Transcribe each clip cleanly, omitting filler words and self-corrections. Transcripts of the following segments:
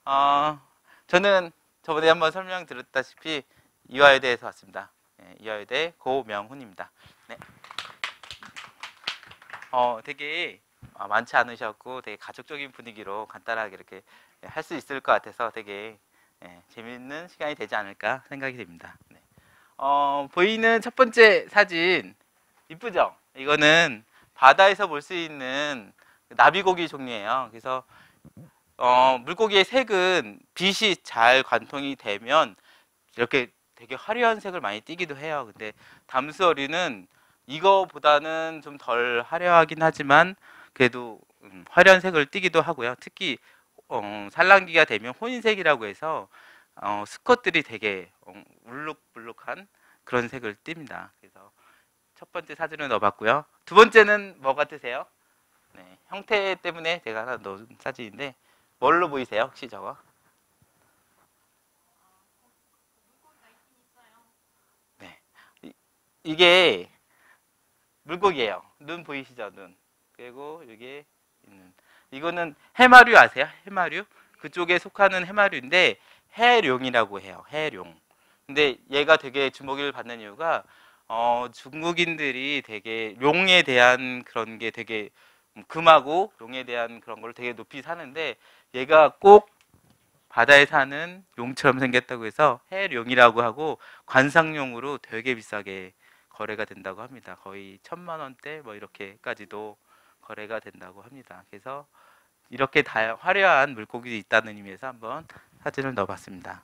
어, 저는 저번에 한번 설명드렸다시피 이화여대에서 왔습니다. 네, 이화여대 고명훈입니다. 네. 되게 많지 않으셨고 되게 가족적인 분위기로 간단하게 이렇게 할 수 있을 것 같아서 되게 재밌는 시간이 되지 않을까 생각이 됩니다. 네. 보이는 첫 번째 사진 이쁘죠? 이거는 바다에서 볼 수 있는 나비고기 종류예요. 그래서 물고기의 색은 빛이 잘 관통이 되면 이렇게 되게 화려한 색을 많이 띠기도 해요. 근데 담수어류는 이거보다는 좀 덜 화려하긴 하지만 그래도 화려한 색을 띠기도 하고요. 특히 산란기가 되면 혼색이라고 해서 수컷들이 되게 울룩불룩한 그런 색을 띱니다. 그래서 첫 번째 사진을 넣어봤고요. 두 번째는 뭐 같으세요? 네, 형태 때문에 제가 하나 넣은 사진인데 뭘로 보이세요? 혹시 저거? 네, 이게 물고기예요. 눈 보이시죠? 눈. 그리고 여기에 있는 이거는 해마류 아세요? 해마류? 그쪽에 속하는 해마류인데 해룡이라고 해요. 해룡. 근데 얘가 되게 주목을 받는 이유가 중국인들이 되게 용에 대한 그런 게 되게 금하고 용에 대한 그런 걸 되게 높이 사는데 얘가 꼭 바다에 사는 용처럼 생겼다고 해서 해룡이라고 하고 관상용으로 되게 비싸게 거래가 된다고 합니다. 거의 1,000만 원대 뭐 이렇게까지도 거래가 된다고 합니다. 그래서 이렇게 화려한 물고기도 있다는 의미에서 한번 사진을 넣어봤습니다.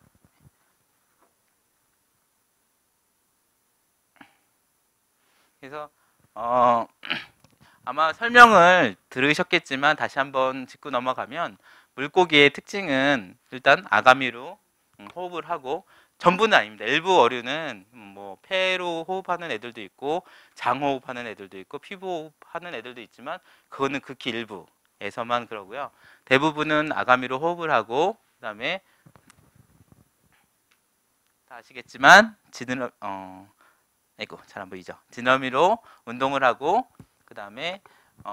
그래서 아마 설명을 들으셨겠지만 다시 한번 짚고 넘어가면 물고기의 특징은 일단 아가미로 호흡을 하고 전부는 아닙니다. 일부 어류는 뭐 폐로 호흡하는 애들도 있고 장호흡하는 애들도 있고 피부호흡하는 애들도 있지만 그거는 극히 일부에서만 그러고요. 대부분은 아가미로 호흡을 하고 그다음에 다 아시겠지만 아이고 잘 안 보이죠. 지느러미로 운동을 하고 그다음에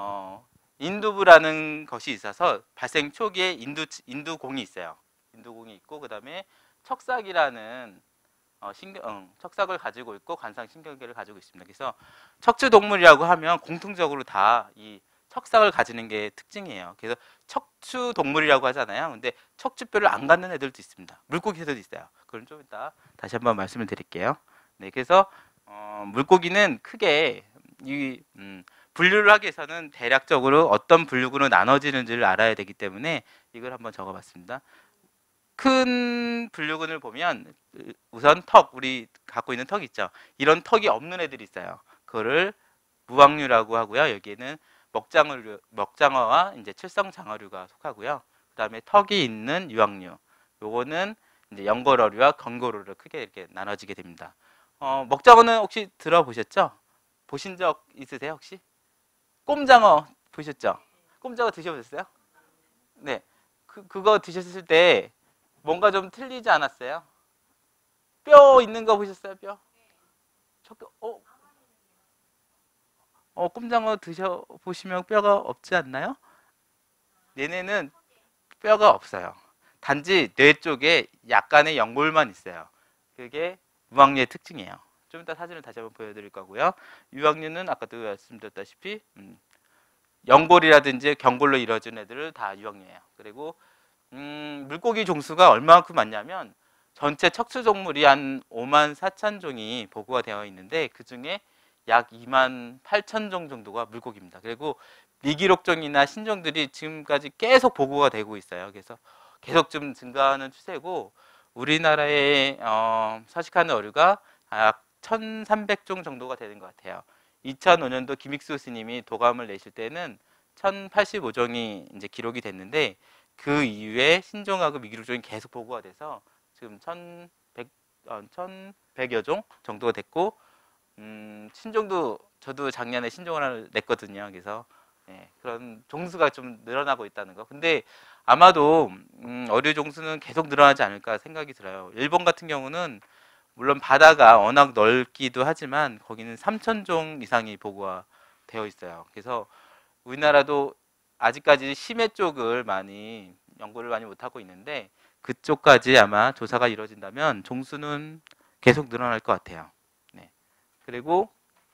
인두부라는 것이 있어서 발생 초기에 인두공이 있어요. 인두공이 있고 그다음에 척삭이라는 척삭을 가지고 있고 관상신경계를 가지고 있습니다. 그래서 척추동물이라고 하면 공통적으로 다 이 척삭을 가지는 게 특징이에요. 그래서 척추동물이라고 하잖아요. 근데 척추뼈를 안 갖는 애들도 있습니다. 물고기들도 있어요. 그건 좀 이따 다시 한번 말씀을 드릴게요. 네, 그래서 물고기는 크게 이 분류를 하기 위해서는 대략적으로 어떤 분류군으로 나눠지는지를 알아야 되기 때문에 이걸 한번 적어봤습니다. 큰 분류군을 보면 우선 우리 갖고 있는 턱 있죠. 이런 턱이 없는 애들이 있어요. 그거를 무왕류라고 하고요. 여기에는 먹장어와 이제 칠성장어류가 속하고요. 그다음에 턱이 있는 유황류. 요거는 이제 연골어류와 건골어류로 크게 이렇게 나눠지게 됩니다. 먹장어는 혹시 들어보셨죠? 보신 적 있으세요 혹시? 꼼장어 보셨죠? 꼼장어 드셔보셨어요? 네. 그거 드셨을 때 뭔가 좀 틀리지 않았어요? 뼈 있는 거 보셨어요? 뼈? 꼼장어 드셔보시면 뼈가 없지 않나요? 얘네는 뼈가 없어요. 단지 뇌 쪽에 약간의 연골만 있어요. 그게 무항류의 특징이에요. 좀 이따 사진을 다시 한번 보여드릴 거고요. 유황류는 아까도 말씀드렸다시피 연골이라든지 경골로 이루어진 애들을 다 유황류예요. 그리고 물고기 종수가 얼마만큼 많냐면 전체 척추 종물이 한 5만 4천 종이 보고가 되어 있는데 그 중에 약 2만 8천 종 정도가 물고기입니다. 그리고 미기록종이나 신종들이 지금까지 계속 보고가 되고 있어요. 그래서 계속 좀 증가하는 추세고 우리나라에 서식하는 어류가 약 1,300종 정도가 되는 것 같아요. 2005년도 김익수 스님이 도감을 내실 때는 1,085종이 이제 기록이 됐는데 그 이후에 신종하고 미기록종이 계속 보고가 돼서 지금 1,100여 종 정도가 됐고 신종도 저도 작년에 신종을 하나 냈거든요. 그래서 그런 종수가 좀 늘어나고 있다는 거. 근데 아마도 어류 종수는 계속 늘어나지 않을까 생각이 들어요. 일본 같은 경우는 물론 바다가 워낙 넓기도 하지만 거기는 3,000종 이상이 보고가 되어 있어요. 그래서 우리나라도 아직까지 심해 쪽을 많이 연구를 많이 못하고 있는데 그쪽까지 아마 조사가 이루어진다면 종수는 계속 늘어날 것 같아요. 네. 그리고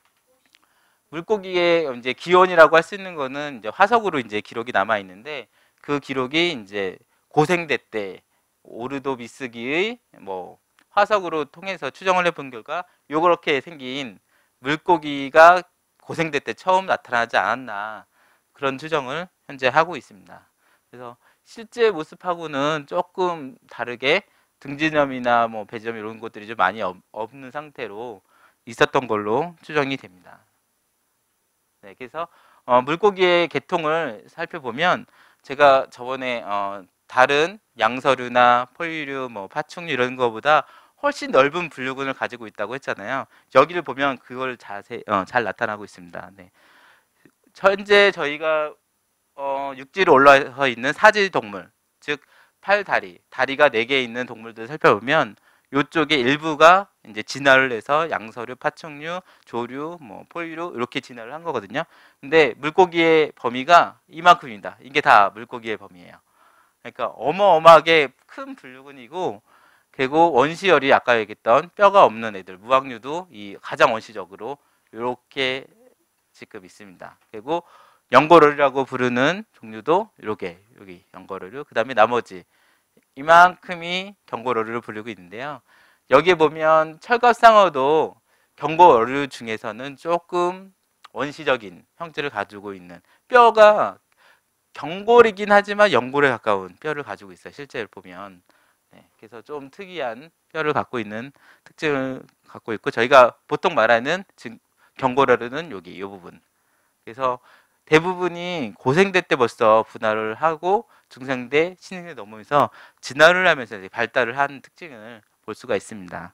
물고기의 이제 기원이라고 할 수 있는 거는 이제 화석으로 이제 기록이 남아 있는데 그 기록이 이제 고생대 때 오르도비스기의 뭐 화석으로 통해서 추정을 해본 결과 요렇게 생긴 물고기가 고생대 때 처음 나타나지 않았나 그런 추정을 현재 하고 있습니다. 그래서 실제 모습하고는 조금 다르게 등지점이나 뭐 배지점 이런 것들이 좀 많이 없는 상태로 있었던 걸로 추정이 됩니다. 네, 그래서 물고기의 계통을 살펴보면 제가 저번에 다른 양서류나 포유류, 뭐 파충류 이런 거보다 훨씬 넓은 분류군을 가지고 있다고 했잖아요. 여기를 보면 그걸 잘 나타나고 있습니다. 네. 현재 저희가 육지로 올라서 있는 사지 동물, 즉 팔다리, 다리가 4개 있는 동물들을 살펴보면 이쪽에 일부가 이제 진화를 해서 양서류, 파충류, 조류, 뭐 포유류 이렇게 진화를 한 거거든요. 근데 물고기의 범위가 이만큼입니다. 이게 다 물고기의 범위예요. 그러니까 어마어마하게 큰 분류군이고, 그리고 원시열이 아까 얘기했던 뼈가 없는 애들, 무항류도 이 가장 원시적으로 이렇게 지금 있습니다. 그리고 연고로리라고 부르는 종류도 이렇게 여기 연고로리, 그 다음에 나머지 이만큼이 경고로리로 부르고 있는데요. 여기에 보면 철갑상어도 경고어류 중에서는 조금 원시적인 형태를 가지고 있는, 뼈가 경골이긴 하지만 연골에 가까운 뼈를 가지고 있어요. 실제로 보면. 네, 그래서 좀 특이한 뼈를 갖고 있는 특징을 갖고 있고, 저희가 보통 말하는 경골어류는 여기 이 부분. 그래서 대부분이 고생대 때 벌써 분할을 하고 중생대, 신생대 넘으면서 진화를 하면서 발달을 한 특징을 볼 수가 있습니다.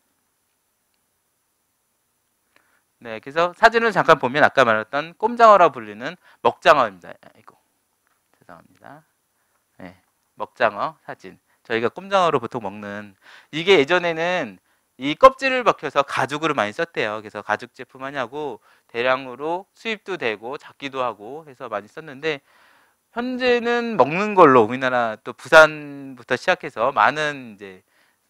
네, 그래서 사진을 잠깐 보면 아까 말했던 꼼장어라 불리는 먹장어입니다. 아이고, 죄송합니다. 네, 먹장어 사진. 저희가 꼼장어로 보통 먹는, 이게 예전에는 이 껍질을 벗겨서 가죽으로 많이 썼대요. 그래서 가죽 제품 하냐고 대량으로 수입도 되고 작기도 하고 해서 많이 썼는데, 현재는 먹는 걸로 우리나라 또 부산부터 시작해서 많은 이제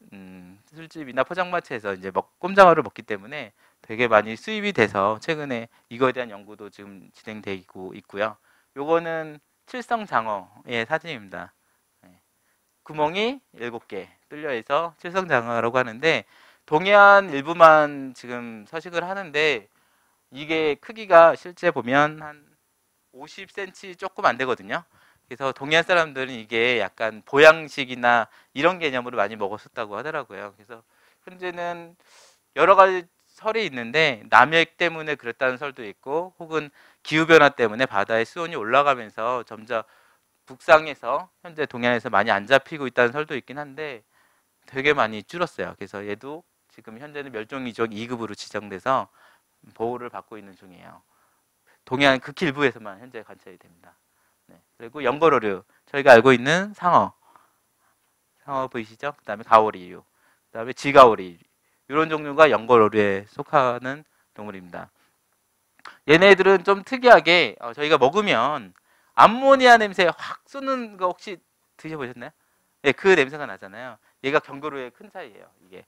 술집이나 포장마차에서 이제 꼼장어를 먹기 때문에 되게 많이 수입이 돼서 최근에 이거에 대한 연구도 지금 진행되고 있고요. 요거는 칠성장어의 사진입니다. 네. 구멍이 7개 뚫려 있어 칠성장어라고 하는데, 동해안 일부만 지금 서식을 하는데 이게 크기가 실제 보면 한 50cm 조금 안 되거든요. 그래서 동해안 사람들은 이게 약간 보양식이나 이런 개념으로 많이 먹었었다고 하더라고요. 그래서 현재는 여러 가지 설이 있는데 남획 때문에 그랬다는 설도 있고, 혹은 기후변화 때문에 바다의 수온이 올라가면서 점점 북상에서 현재 동해안에서 많이 안 잡히고 있다는 설도 있긴 한데 되게 많이 줄었어요. 그래서 얘도 지금 현재는 멸종위종 2급으로 지정돼서 보호를 받고 있는 중이에요. 동해안 극히 일부에서만 현재 관찰이 됩니다. 네. 그리고 연거로류, 저희가 알고 있는 상어 보이시죠? 그 다음에 가오리류, 그 다음에 지가오리, 이런 종류가 연거로류에 속하는 동물입니다. 얘네들은 좀 특이하게 저희가 먹으면 암모니아 냄새 확 쏘는 거 혹시 드셔보셨나요? 네, 그 냄새가 나잖아요. 얘가 경거로의 큰 차이예요. 이게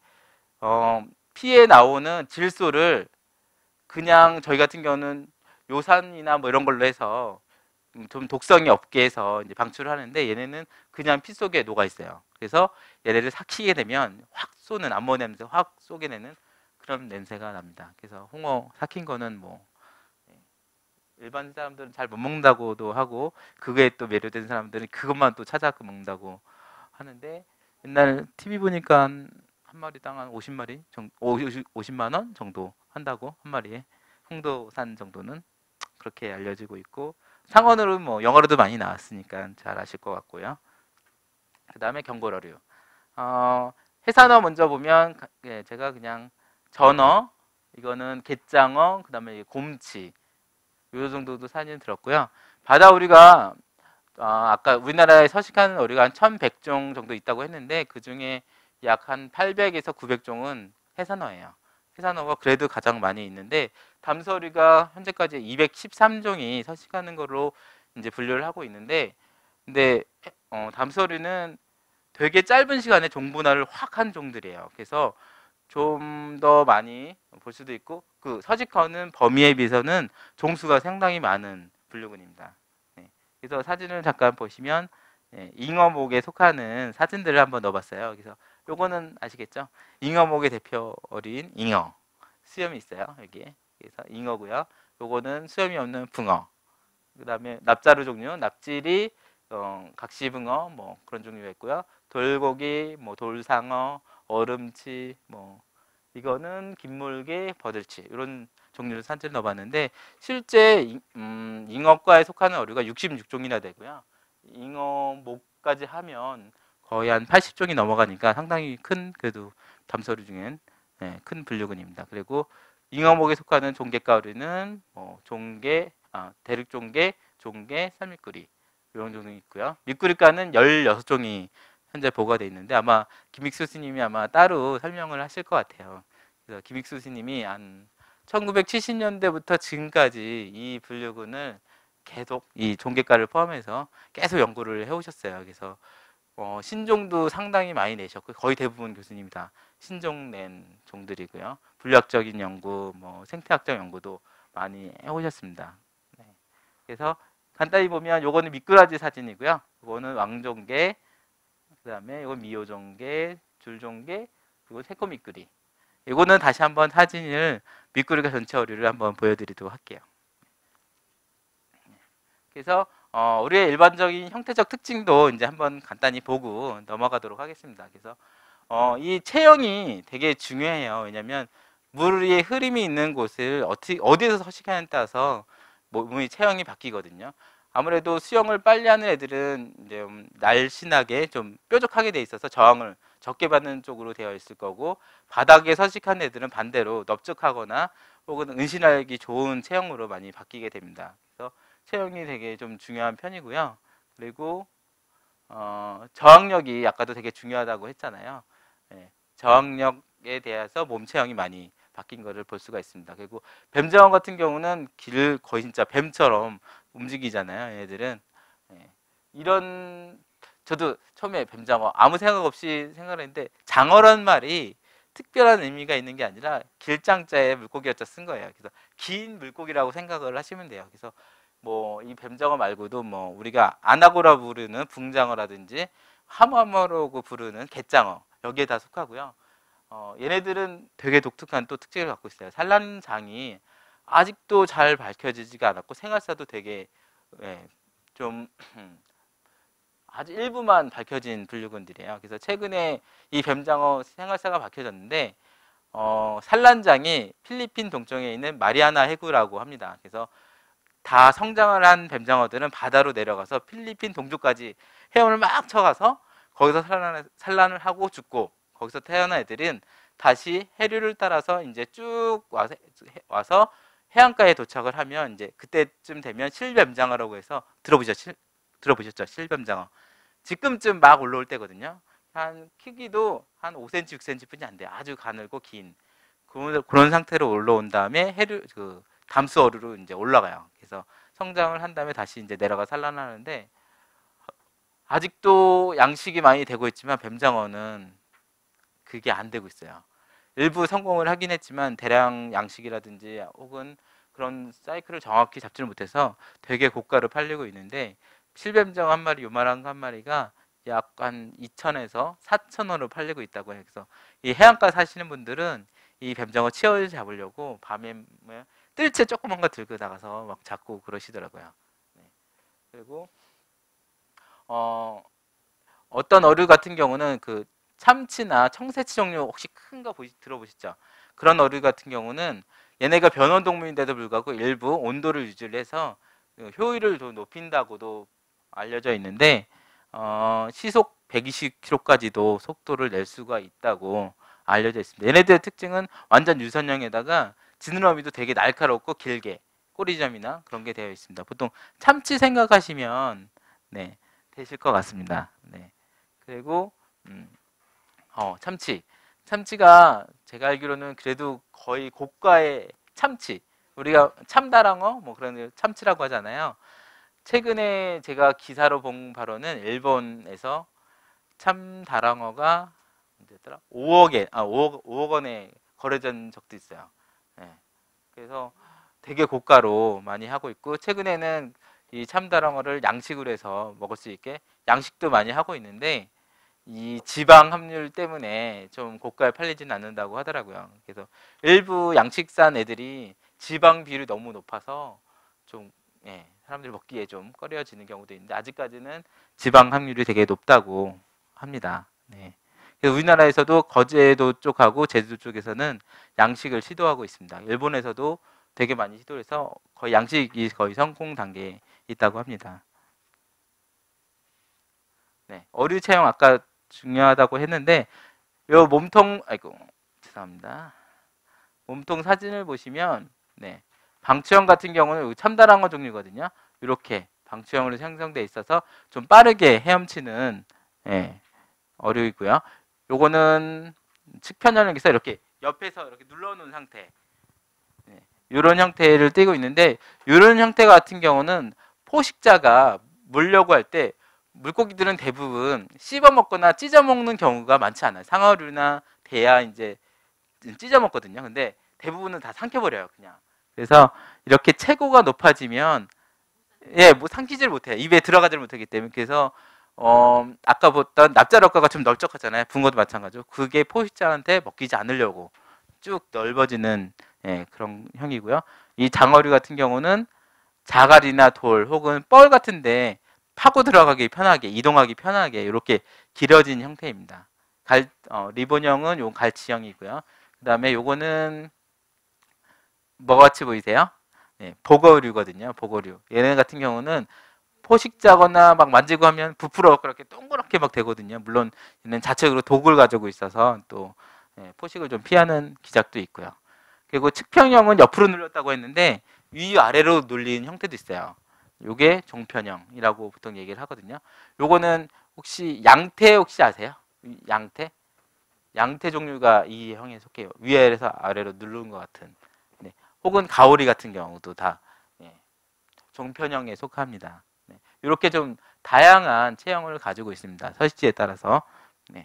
피에 나오는 질소를 그냥 저희 같은 경우는 요산이나 뭐 이런 걸로 해서 좀 독성이 없게 해서 이제 방출을 하는데, 얘네는 그냥 피 속에 녹아 있어요. 그래서 얘네를 삭히게 되면 확 쏘는 암모니아 냄새 확 쏘게 되는 그런 냄새가 납니다. 그래서 홍어 삭힌 거는 뭐 일반 사람들은 잘 못 먹는다고도 하고, 그거에 또 매료된 사람들은 그것만 또 찾아 먹는다고 하는데, 옛날 TV 보니까 한 마리당 한 50마리 정도, 50만 원 정도 한다고, 한 마리에 홍도산 정도는 그렇게 알려지고 있고, 상어는 뭐 영어로도 많이 나왔으니까 잘 아실 것 같고요. 그 다음에 경고러류. 해산어 먼저 보면 제가 그냥 전어, 이거는 갯장어, 그 다음에 곰치, 요 정도도 사진 들었고요. 바다오리가 아까 우리나라에 서식하는 오리가 한 1100종 정도 있다고 했는데, 그 중에 약 한 800에서 900종은 해산어예요. 해산어가 그래도 가장 많이 있는데, 담서리가 현재까지 213종이 서식하는 걸로 이제 분류를 하고 있는데, 근데 담소류는 되게 짧은 시간에 종분할을 확 한 종들이에요. 그래서 좀 더 많이 볼 수도 있고, 그 서지커는 범위에 비해서는 종수가 상당히 많은 분류군입니다. 네. 그래서 사진을 잠깐 보시면 잉어목에 속하는 사진들을 한번 넣어봤어요. 그래서 요거는 아시겠죠? 잉어목의 대표 어린 잉어, 수염이 있어요 여기에. 그래서 잉어고요. 요거는 수염이 없는 붕어. 그다음에 납자루 종류, 납질이 각시붕어 뭐 그런 종류가 있고요. 돌고기, 뭐 돌상어, 얼음치, 뭐 이거는 긴물개, 버들치 이런 종류를 산지를 넣어봤는데, 실제 잉어과에 속하는 어류가 66종이나 되고요. 잉어목까지 하면 거의 한 80종이 넘어가니까 상당히 큰, 그래도 담서류 중엔 큰 분류군입니다. 그리고 잉어목에 속하는 종개과 어류는 종개, 대륙종개, 종개, 살미꾸리 이런 종이 있고요. 미꾸리과는 16종이 현재 보고가 돼 있는데, 아마 김익수 스님이 아마 따로 설명을 하실 것 같아요. 그래서 김익수 스님이 한 1970년대부터 지금까지 이 분류군을 계속 이 종개과를 포함해서 계속 연구를 해오셨어요. 그래서 신종도 상당히 많이 내셨고, 거의 대부분 교수님이 다 신종 낸 종들이고요. 분류학적인 연구, 뭐 생태학적 연구도 많이 해오셨습니다. 네. 그래서 간단히 보면 요거는 미꾸라지 사진이고요. 요거는 왕종개, 그다음에 이건 미호종개, 줄종개, 그리고 새꼬미꾸리. 이거는 다시 한번 사진을 미꾸리가 전체 어류를 한번 보여드리도록 할게요. 그래서 우리의 일반적인 형태적 특징도 이제 한번 간단히 보고 넘어가도록 하겠습니다. 그래서 이 체형이 되게 중요해요. 왜냐하면 물 위에 흐름이 있는 곳을 어디에서 서식하냐에 따라서 몸의 체형이 바뀌거든요. 아무래도 수영을 빨리 하는 애들은 이제 날씬하게 좀 뾰족하게 돼 있어서 저항을 적게 받는 쪽으로 되어 있을 거고, 바닥에 서식하는 애들은 반대로 넓적하거나 혹은 은신하기 좋은 체형으로 많이 바뀌게 됩니다. 그래서 체형이 되게 좀 중요한 편이고요. 그리고 저항력이 아까도 되게 중요하다고 했잖아요. 저항력에 대해서 몸 체형이 많이 바뀐 것을 볼 수가 있습니다. 그리고 뱀장어 같은 경우는 길을 거의 진짜 뱀처럼 움직이잖아요. 얘들은 이런, 저도 처음에 뱀장어 아무 생각 없이 생각을 했는데, 장어란 말이 특별한 의미가 있는 게 아니라 길장자에 물고기였자 쓴 거예요. 그래서 긴 물고기라고 생각을 하시면 돼요. 그래서 뭐 이 뱀장어 말고도 뭐 우리가 아나고라 부르는 붕장어라든지 하모하모라고 부르는 갯장어, 여기에 다 속하고요. 얘네들은 되게 독특한 또 특징을 갖고 있어요. 산란장이 아직도 잘 밝혀지지가 않았고, 생활사도 되게 좀 아주 일부만 밝혀진 분류군들이에요. 그래서 최근에 이 뱀장어 생활사가 밝혀졌는데, 산란장이 필리핀 동쪽에 있는 마리아나 해구라고 합니다. 그래서 다 성장을 한 뱀장어들은 바다로 내려가서 필리핀 동쪽까지 헤엄을 막 쳐가서 거기서 산란을 하고 죽고, 거기서 태어난 애들은 다시 해류를 따라서 이제 쭉 와서 해안가에 도착을 하면, 이제 그때쯤 되면 실뱀장어라고 해서 들어보셨죠? 실뱀장어. 지금쯤 막 올라올 때거든요. 한 크기도 한 5cm, 6cm 뿐이 안 돼요. 아주 가늘고 긴 그런 상태로 올라온 다음에 담수 어류로 이제 올라가요. 그래서 성장을 한 다음에 다시 이제 내려가 산란하는데, 아직도 양식이 많이 되고 있지만 뱀장어는 그게 안 되고 있어요. 일부 성공을 하긴 했지만 대량 양식이라든지 혹은 그런 사이클을 정확히 잡지를 못해서 되게 고가로 팔리고 있는데, 실뱀장어 한 마리, 요만한 거 한 마리가 약 한 2천에서 4천원으로 팔리고 있다고 해요. 그래서 이 해안가 사시는 분들은 이 뱀장어 치어 잡으려고 밤에 뜰채 조그만 거 들고 나가서 막 잡고 그러시더라고요. 네. 그리고 어떤 어류 같은 경우는 그 참치나 청새치 종류 혹시 큰 거 들어보셨죠? 그런 어류 같은 경우는 얘네가 변온동물인데도 불구하고 일부 온도를 유지를 해서 효율을 더 높인다고도 알려져 있는데, 시속 120km까지도 속도를 낼 수가 있다고 알려져 있습니다. 얘네들의 특징은 완전 유선형에다가 지느러미도 되게 날카롭고 길게 꼬리점이나 그런 게 되어 있습니다. 보통 참치 생각하시면 되실 것 같습니다. 그리고 참치가 제가 알기로는 그래도 거의 고가의 참치, 우리가 참다랑어 뭐 그런 참치라고 하잖아요. 최근에 제가 기사로 본 바로는 일본에서 참다랑어가 언제더라? 5억 원에 거래된 적도 있어요. 예. 그래서 되게 고가로 많이 하고 있고, 최근에는 이 참다랑어를 양식으로 해서 먹을 수 있게 양식도 많이 하고 있는데, 이 지방 함유율 때문에 좀 고가에 팔리지는 않는다고 하더라고요. 그래서 일부 양식산 애들이 지방 비율이 너무 높아서 좀, 예, 사람들이 먹기에 좀 꺼려지는 경우도 있는데, 아직까지는 지방 함유율이 되게 높다고 합니다. 네. 그래서 우리나라에서도 거제도 쪽하고 제주도 쪽에서는 양식을 시도하고 있습니다. 일본에서도 되게 많이 시도해서 거의 양식이 거의 성공 단계에 있다고 합니다. 네. 어류 체험 아까 중요하다고 했는데, 요 몸통, 아이고, 죄송합니다. 몸통 사진을 보시면, 네. 방치형 같은 경우는 참다랑어 종류거든요. 이렇게 방치형으로 형성되어 있어서 좀 빠르게 헤엄치는, 예, 어류이고요. 요거는 측편연령에서 이렇게 옆에서 이렇게 눌러놓은 상태, 이런 형태를 띠고 있는데, 이런 형태 같은 경우는 포식자가 물려고 할 때 물고기들은 대부분 씹어 먹거나 찢어 먹는 경우가 많지 않아요. 상어류나 대야 이제 찢어 먹거든요. 근데 대부분은 다 삼켜버려요, 그냥. 그래서 이렇게 체고가 높아지면, 예, 뭐 삼키질 못해요. 입에 들어가질 못하기 때문에. 그래서 아까 봤던 납자력가가 좀 넓적하잖아요. 붕어도 마찬가지고. 그게 포식자한테 먹히지 않으려고 쭉 넓어지는, 예, 그런 형이고요. 이 장어류 같은 경우는 자갈이나 돌 혹은 뻘 같은데 파고 들어가기 편하게, 이동하기 편하게 이렇게 길어진 형태입니다. 리본형은 요 갈치형이고요. 그 다음에 요거는 뭐같이 보이세요? 네, 보거류거든요. 보거류. 얘네 같은 경우는 포식자거나 막 만지고 하면 부풀어 그렇게 동그랗게 막 되거든요. 물론 얘는 자체적으로 독을 가지고 있어서 또, 예, 포식을 좀 피하는 기작도 있고요. 그리고 측평형은 옆으로 눌렸다고 했는데 위아래로 눌린 형태도 있어요. 요게 종편형이라고 보통 얘기를 하거든요. 요거는 혹시 양태 혹시 아세요? 양태? 양태 종류가 이 형에 속해요. 위에서 아래로 누른 것 같은. 네. 혹은 가오리 같은 경우도 다, 예, 종편형에 속합니다. 네. 이렇게 좀 다양한 체형을 가지고 있습니다. 서식지에 따라서. 네.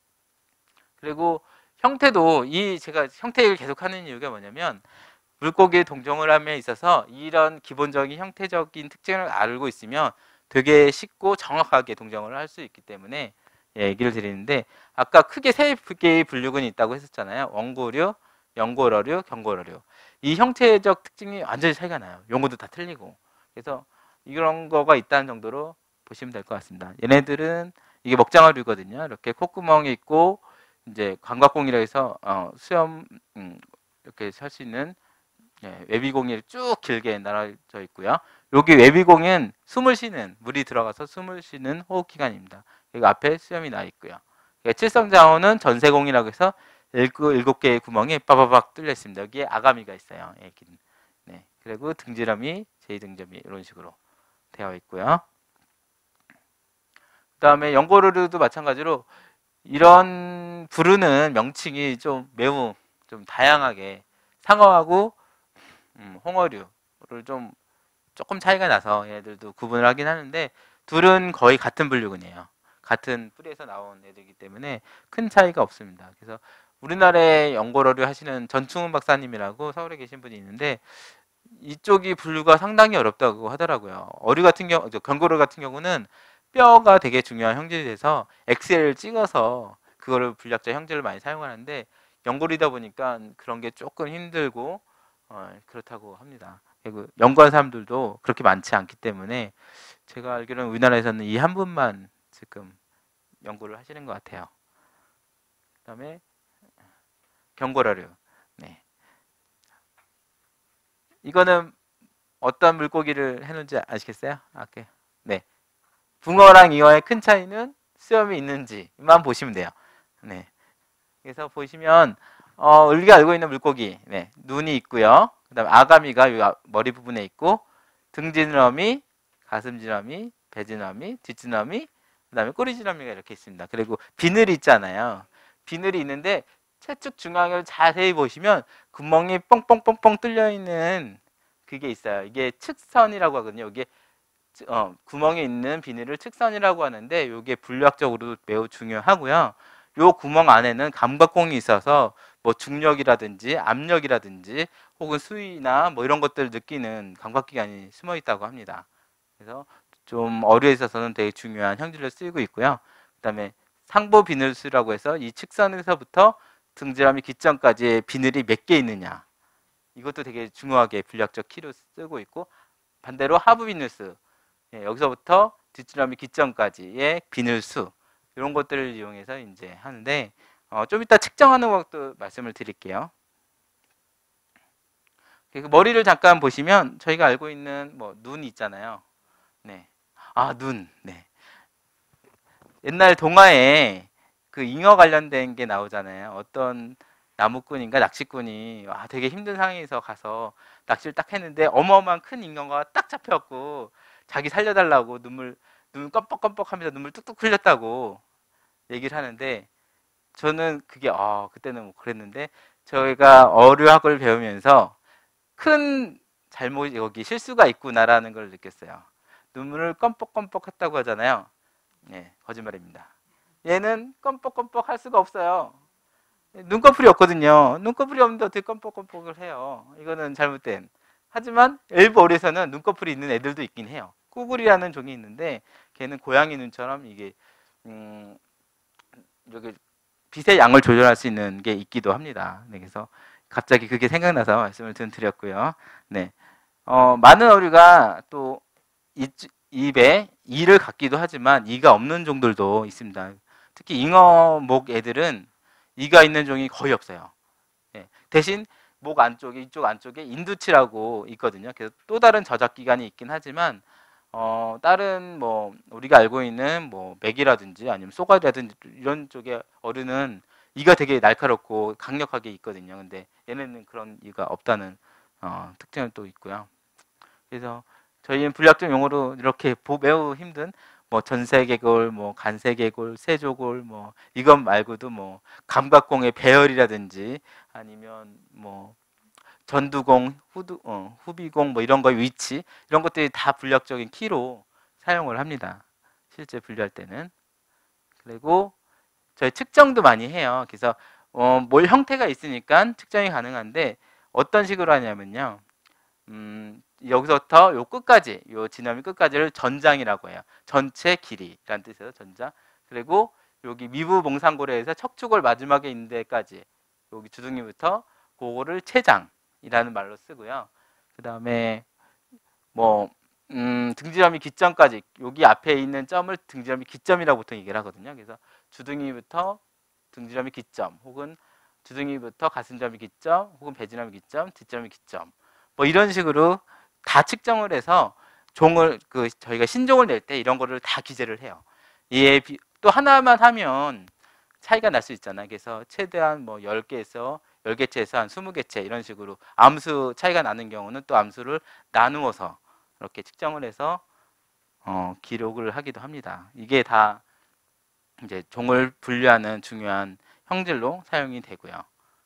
그리고 형태도 제가 형태 얘기를 계속 하는 이유가 뭐냐면, 물고기 동종을 함에 있어서 이런 기본적인 형태적인 특징을 알고 있으면 되게 쉽고 정확하게 동정을 할 수 있기 때문에, 예, 얘기를 드리는데, 아까 크게 세 개의 분류군이 있다고 했었잖아요. 원고류, 연고러류, 경고러류. 이 형태적 특징이 완전히 차이가 나요. 용어도 다 틀리고. 그래서 이런 거가 있다는 정도로 보시면 될 것 같습니다. 얘네들은 이게 먹장어류거든요. 이렇게 콧구멍이 있고 이제 광각공이라 해서 수염, 이렇게 살 수 있는, 예, 외비공이 쭉 길게 날아져 있고요. 여기 외비공은 숨을 쉬는, 물이 들어가서 숨을 쉬는 호흡기관입니다. 여기 앞에 수염이 나 있고요. 칠성장어는 전세공이라고 해서 7개의 구멍이 빠바박 뚫려 있습니다. 여기에 아가미가 있어요. 네. 그리고 등지름이, 제2등점이 이런 식으로 되어 있고요. 그 다음에 연고르르도 마찬가지로 이런 부르는 명칭이 좀 매우 좀 다양하게, 상어하고 홍어류를 좀 조금 차이가 나서 얘들도 구분을 하긴 하는데, 둘은 거의 같은 분류군이에요. 같은 뿌리에서 나온 애들이기 때문에 큰 차이가 없습니다. 그래서 우리나라에 연고어류 하시는 전충훈 박사님이라고 서울에 계신 분이 있는데, 이쪽이 분류가 상당히 어렵다고 하더라고요. 어류 같은 경우, 경고어류 같은 경우는 뼈가 되게 중요한 형질이 돼서 엑셀을 찍어서 그거를 분류학자 형질을 많이 사용하는데, 연고리다 보니까 그런 게 조금 힘들고, 그렇다고 합니다. 그리고 연구한 사람들도 그렇게 많지 않기 때문에 제가 알기로는 우리나라에서는 이 한 분만 지금 연구를 하시는 것 같아요. 그다음에 경고라류. 네. 이거는 어떤 물고기를 해놓은지 아시겠어요? 네. 붕어랑 잉어의 큰 차이는 수염이 있는지만 보시면 돼요. 네. 그래서 보시면 우리가 알고 있는 물고기, 네, 눈이 있고요. 그다음에 아가미가 이 머리 부분에 있고, 등지느러미, 가슴지느러미, 배지느러미, 뒷지느러미, 그다음에 꼬리지느러미가 이렇게 있습니다. 그리고 비늘이 있잖아요. 비늘이 있는데 채축 중앙을 자세히 보시면 구멍이 뻥뻥뻥뻥 뚫려 있는 그게 있어요. 이게 측선이라고 하거든요. 이게 구멍이 있는 비늘을 측선이라고 하는데 이게 분류학적으로도 매우 중요하고요. 요 구멍 안에는 감각공이 있어서 뭐 중력이라든지 압력이라든지 혹은 수위나 뭐 이런 것들을 느끼는 감각기관이 숨어 있다고 합니다. 그래서 좀 어류에 있어서는 되게 중요한 형질로 쓰이고 있고요. 그다음에 상보 비늘수라고 해서 이 측선에서부터 등지라미 기점까지의 비늘이 몇 개 있느냐, 이것도 되게 중요하게 분류학적 키로 쓰고 있고, 반대로 하부 비늘수, 여기서부터 뒷지라미 기점까지의 비늘수, 이런 것들을 이용해서 이제 하는데, 좀 이따 측정하는 것도 말씀을 드릴게요. 머리를 잠깐 보시면 저희가 알고 있는 뭐 눈 있잖아요. 네. 눈. 네. 옛날 동화에 그 잉어 관련된 게 나오잖아요. 어떤 나무꾼인가 낚시꾼이 되게 힘든 상황에서 가서 낚시를 딱 했는데 어마어마한 큰 잉어가 딱 잡혀갖고 자기 살려달라고 눈 껌뻑껌뻑하면서 눈물 뚝뚝 흘렸다고 얘기를 하는데, 저는 그게 그때는 뭐 그랬는데, 저희가 어류학을 배우면서 큰 잘못, 여기 실수가 있구나라는 걸 느꼈어요. 눈물을 껌뻑껌뻑 했다고 하잖아요. 네, 거짓말입니다. 얘는 껌뻑껌뻑 할 수가 없어요. 눈꺼풀이 없거든요. 눈꺼풀이 없는데 어떻게 껌뻑껌뻑을 해요? 이거는 잘못된. 하지만 일부 어류에서는 눈꺼풀이 있는 애들도 있긴 해요. 꾸불이라는 종이 있는데 걔는 고양이 눈처럼 이게 여기 빛의 양을 조절할 수 있는 게 있기도 합니다. 네, 그래서 갑자기 그게 생각나서 말씀을 드렸고요. 네, 많은 어류가 또 입에 이를 갖기도 하지만 이가 없는 종들도 있습니다. 특히 잉어목 애들은 이가 있는 종이 거의 없어요. 네, 대신 목 안쪽에, 이쪽 안쪽에 인두치라고 있거든요. 그래서 또 다른 저작 기관이 있긴 하지만 다른 뭐 우리가 알고 있는 뭐 맥이라든지 아니면 쏘가리라든지 이런 쪽의 어류는 이가 되게 날카롭고 강력하게 있거든요. 근데 얘네는 그런 이가 없다는 특징은 또 있고요. 그래서 저희는 분류학적 용어로 이렇게 매우 힘든 뭐 전세계골, 뭐 간세계골, 세조골, 뭐 이것 말고도 뭐 감각공의 배열이라든지 아니면 뭐 전두공, 후비공 뭐 이런 거의 위치, 이런 것들이 다 분류학적인 키로 사용을 합니다. 실제 분류할 때는. 그리고 저희 측정도 많이 해요. 그래서 뭘 형태가 있으니까 측정이 가능한데 어떤 식으로 하냐면요. 여기서부터 요 끝까지, 요 지나미 끝까지를 전장이라고 해요. 전체 길이라는 뜻이에요. 전장. 그리고 여기 미부 몽상고래에서 척추골 마지막에 있는 데까지, 여기 주둥이부터 그거를 체장이라는 말로 쓰고요. 그 다음에 뭐 등지라미 기점까지, 여기 앞에 있는 점을 등지라미 기점이라고 보통 얘기를 하거든요. 그래서 주둥이부터 등지라미 기점, 혹은 주둥이부터 가슴지라미 기점, 혹은 배지라미 기점, 뒷지라미 기점, 뭐 이런 식으로 다 측정을 해서 종을 저희가 신종을 낼 때 이런 거를 다 기재를 해요. 또 하나만 하면 차이가 날 수 있잖아요. 그래서 최대한 뭐 10개에서 10개체에서 한 20개체 이런 식으로 암수 차이가 나는 경우는 또 암수를 나누어서 이렇게 측정을 해서 기록을 하기도 합니다. 이게 다 이제 종을 분류하는 중요한 형질로 사용이 되고요.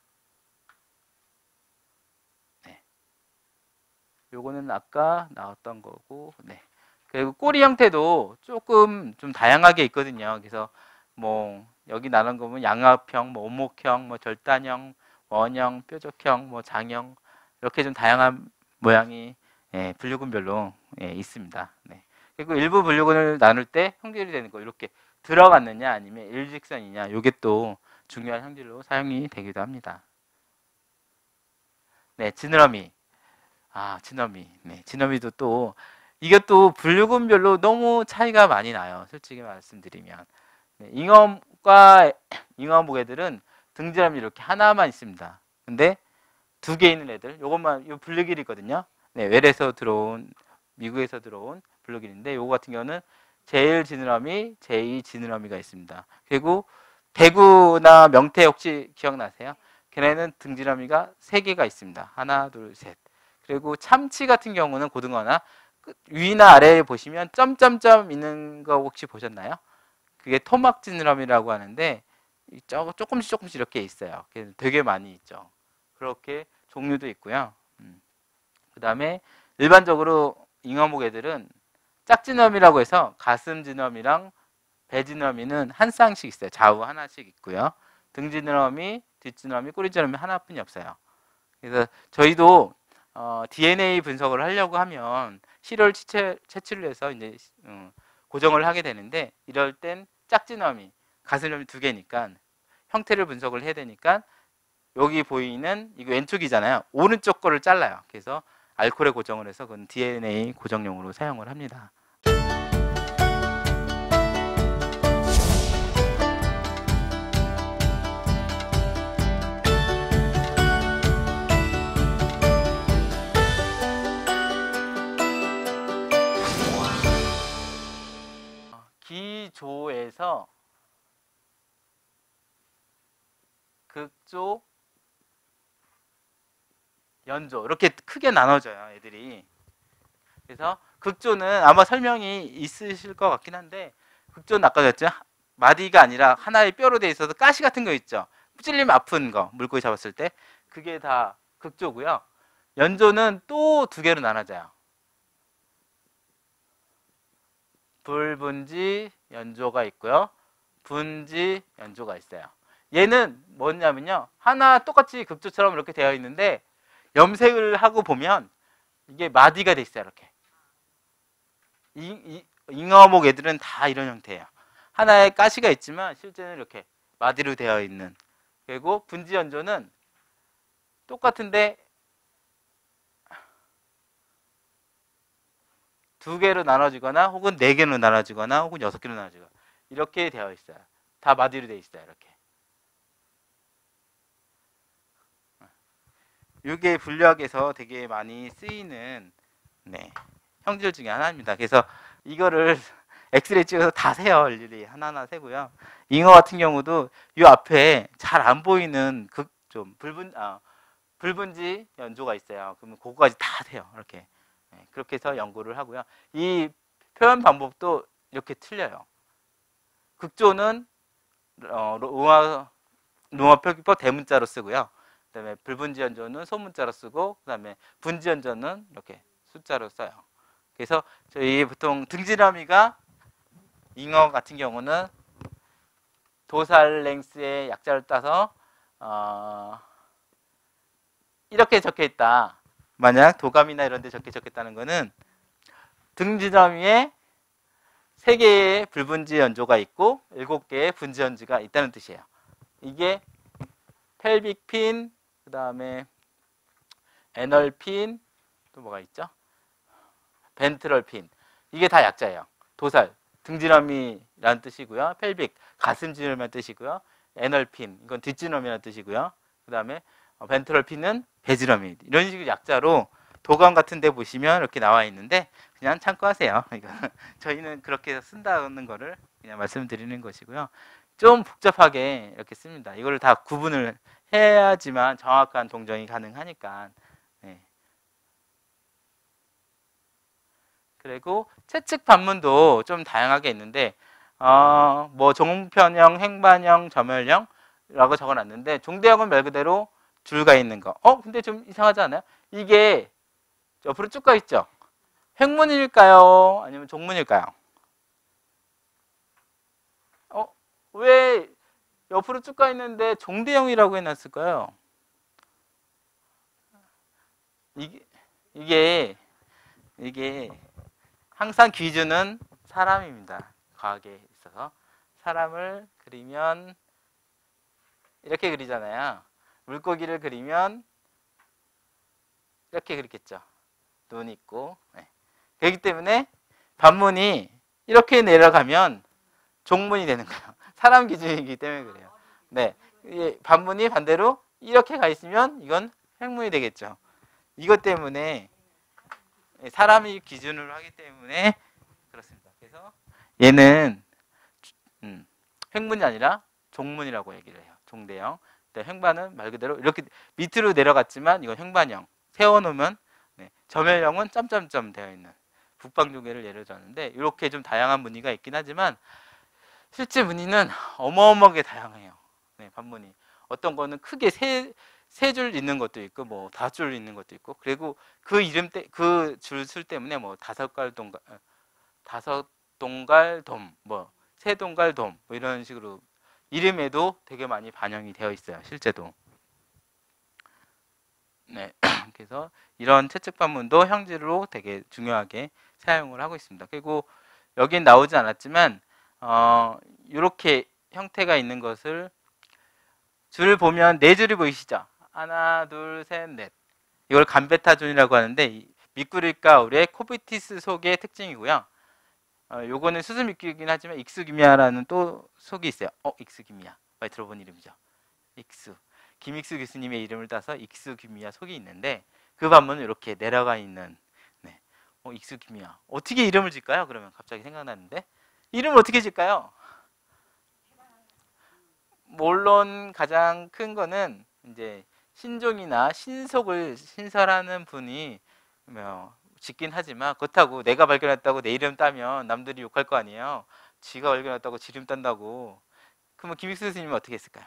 네. 요거는 아까 나왔던 거고, 네. 그리고 꼬리 형태도 조금 좀 다양하게 있거든요. 그래서 뭐 여기 나눈 거 보면 양압형, 뭐 오목형, 뭐 절단형, 원형, 뾰족형, 뭐 장형, 이렇게 좀 다양한 모양이 분류군별로 있습니다. 네. 그리고 일부 분류군을 나눌 때 형질이 되는 거, 이렇게 들어갔느냐 아니면 일직선이냐, 이게 또 중요한 형질로 사용이 되기도 합니다. 네, 지느러미. 지느러미. 네, 지느러미도 또 이것도 분류군별로 너무 차이가 많이 나요. 솔직히 말씀드리면. 네, 잉어과 잉어목 애들은 등지름이 이렇게 하나만 있습니다. 근데 2개 있는 애들, 요것만 요 분류길이거든요. 네, 외래에서 들어온, 미국에서 들어온 분류길인데, 요거 같은 경우는 제1 지느러미, 제2 지느러미가 있습니다. 그리고 대구나 명태 혹시 기억나세요? 걔네는 등지러미가 3개가 있습니다. 하나, 둘, 셋. 그리고 참치 같은 경우는 고등어나 위나 아래에 보시면 점점점 있는 거 혹시 보셨나요? 그게 토막 지느러미라고 하는데 조금씩 이렇게 있어요. 되게 많이 있죠. 그렇게 종류도 있고요. 그 다음에 일반적으로 잉어목 애들은 짝지너미라고 해서 가슴지너미랑 배지너미는 한 쌍씩 있어요. 좌우 하나씩 있고요. 등지너미, 뒷지너미, 꼬리지너미 하나뿐이 없어요. 그래서 저희도 DNA 분석을 하려고 하면 실혈 채취를 해서 이제 고정을 하게 되는데, 이럴 땐 짝지너미, 가슴지너미 두 개니까 형태를 분석을 해야 되니까 여기 보이는 이거 왼쪽이잖아요. 오른쪽 거를 잘라요. 그래서 알코올에 고정을 해서 그건 DNA 고정용으로 사용을 합니다. 기조에서 극조, 연조 이렇게 크게 나눠져요, 애들이. 그래서 극조는 아마 설명이 있으실 것 같긴 한데, 극조는 아까 였죠, 마디가 아니라 하나의 뼈로 돼 있어서 가시 같은 거 있죠. 찔리면 아픈 거, 물고기 잡았을 때 그게 다 극조고요. 연조는 또 두 개로 나눠져요. 불분지 연조가 있고요, 분지 연조가 있어요. 얘는 뭐냐면요, 하나 똑같이 극조처럼 이렇게 되어 있는데 염색을 하고 보면 이게 마디가 돼 있어요. 이렇게 잉어목 애들은 다 이런 형태예요. 하나에 가시가 있지만 실제는 이렇게 마디로 되어 있는. 그리고 분지 연조는 똑같은데 두 개로 나눠지거나 혹은 네 개로 나눠지거나 혹은 6개로 나눠지거나 이렇게 되어 있어요. 다 마디로 되어 있어요. 이렇게. 이게 분류학에서 되게 많이 쓰이는 형질 중에 하나입니다. 그래서 이거를 엑스레이 찍어서 다 세요. 일일이 하나하나 세고요. 잉어 같은 경우도 이 앞에 잘 안 보이는 좀 불분지 연조가 있어요. 그러면 그거까지 다 세요. 이렇게. 그렇게 해서 연구를 하고요. 이 표현 방법도 이렇게 틀려요. 극조는 로마 표기법 대문자로 쓰고요. 그다음에 불분지 연조는 소문자로 쓰고, 그다음에 분지 연조는 이렇게 숫자로 써요. 그래서 저희 보통 등지너미가 잉어 같은 경우는 도살랭스의 약자를 따서 이렇게 적혀 있다. 만약 도감이나 이런 데 적혀 있다는 거는 등지너미에 3개의 불분지 연조가 있고 7개의 분지 연조가 있다는 뜻이에요. 이게 펠빅 핀, 그 다음에 애널 핀, 또 뭐가 있죠? 벤트럴 핀. 이게 다 약자예요. 도살, 등지너미라는 뜻이고요. 펠빅, 가슴지너미라는 뜻이고요. 애널 핀, 이건 뒷지너미라는 뜻이고요. 그 다음에 벤트럴 핀은 배지너미. 이런 식으로 약자로 도감 같은 데 보시면 이렇게 나와 있는데 그냥 참고하세요. 저희는 그렇게 쓴다는 거를 그냥 말씀드리는 것이고요. 좀 복잡하게 이렇게 씁니다. 이걸 다 구분을 해야지만 정확한 동정이 가능하니까. 그리고 채측 반문도 좀 다양하게 있는데 뭐 종편형, 행반형, 점혈형이라고 적어놨는데, 종대형은 말 그대로 줄가 있는 거. 근데 좀 이상하지 않아요? 이게 옆으로 쭉 가 있죠? 횡문일까요? 아니면 종문일까요? 왜 옆으로 쭉 가 있는데 종대형이라고 해놨을까요? 이게 항상 기준은 사람입니다. 과학에 있어서 사람을 그리면 이렇게 그리잖아요. 물고기를 그리면 이렇게 그리겠죠. 눈 있고. 그렇기 때문에 반문이 이렇게 내려가면 종문이 되는 거예요. 사람 기준이기 때문에 그래요. 반문이 반대로 이렇게 가 있으면 이건 횡문이 되겠죠. 이것 때문에 사람이 기준으로 하기 때문에 그렇습니다. 그래서 얘는 횡문이 아니라 종문이라고 얘기를 해요. 종대형. 횡반은 말 그대로 이렇게 밑으로 내려갔지만 이건 횡반형. 세워놓으면 점혈형은 점점점 되어 있는 북방조개를 예를 들었는데, 이렇게 좀 다양한 무늬가 있긴 하지만 실제 무늬는 어마어마하게 다양해요. 반무늬. 어떤 거는 크게 세 줄 있는 것도 있고 뭐 5줄 있는 것도 있고, 그리고 그 이름 그 줄술 때문에 뭐 5갈동 다섯 동갈 돔, 뭐 세 동갈 돔, 뭐 이런 식으로 이름에도 되게 많이 반영이 되어 있어요. 실제도. 네. 그래서 이런 채측 반문도 형질로 되게 중요하게 사용을 하고 있습니다. 그리고 여긴 나오지 않았지만 이렇게 형태가 있는 것을 줄 보면 네 줄이 보이시죠? 하나, 둘, 셋, 넷. 이걸 감베타존이라고 하는데 미꾸리가울의 코비티스 속의 특징이고요. 요거는 수수미끼이긴 하지만 익수기미아라는 또 속이 있어요. 익수기미아. 많이 들어본 이름이죠. 익수. 김익수 교수님의 이름을 따서 익수기미아 속이 있는데 그 반문은 이렇게 내려가 있는 네. 익수기미아. 어떻게 이름을 질까요? 그러면 갑자기 생각나는데 이름을 어떻게 질까요? 물론 가장 큰 거는 이제 신종이나 신속을 신설하는 분이 짓긴 하지만 그렇다고 내가 발견했다고 내 이름 따면 남들이 욕할 거 아니에요. 지가 발견했다고 지 이름 딴다고. 그러면 김익수 스님은 어떻게 했을까요?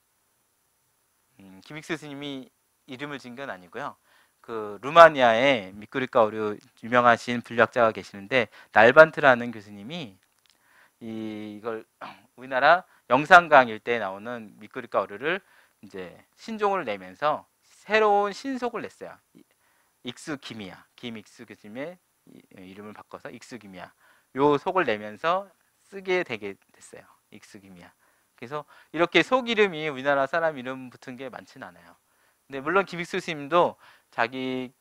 김익수 스님이 이름을 진 건 아니고요. 그 루마니아에 미꾸리가오류 유명하신 분리학자가 계시는데 날반트라는 교수님이 이걸 우리나라 영산강 일대에 나오는 미꾸리가오류를 이제 신종을 내면서 새로운 신속을 냈어요. 익수기미아, 김익수 교수님의 이름을 바꿔서 익수기미아. 요 속을 내면서 쓰게 되게 됐어요. 익수기미아. 그래서 이렇게 속 이름이 우리나라 사람 이름 붙은 게 많지는 않아요. 근데 물론 김익수 교수님도 자기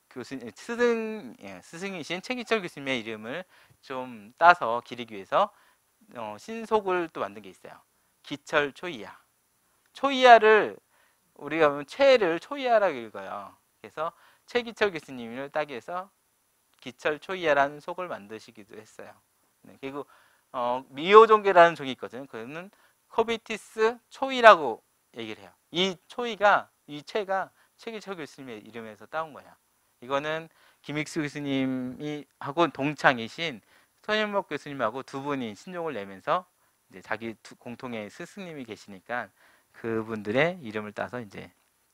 스승이신 최기철 교수님의 이름을 좀 따서 기리기 위해서 신속을 또 만든 게 있어요. 기철 초이야. 초이야를 우리가 보면 최를 초이야라고 읽어요. 그래서 최기철 교수님을 따기 위해서 기철 초이야라는 속을 만드시기도 했어요. 네, 그리고 미오종계라는 종이 있거든요. 그거는 코비티스 초이라고 얘기를 해요. 이 초이가 이 최가 최기철 교수님의 이름에서 따온 거예요. 이거는 김익수 교수님이 하고 동창이신 손현목 교수님하고 두 분이 신종을 내면서 이제 자기 공통의 스승님이 계시니까 그분들의 이름을 따서 이제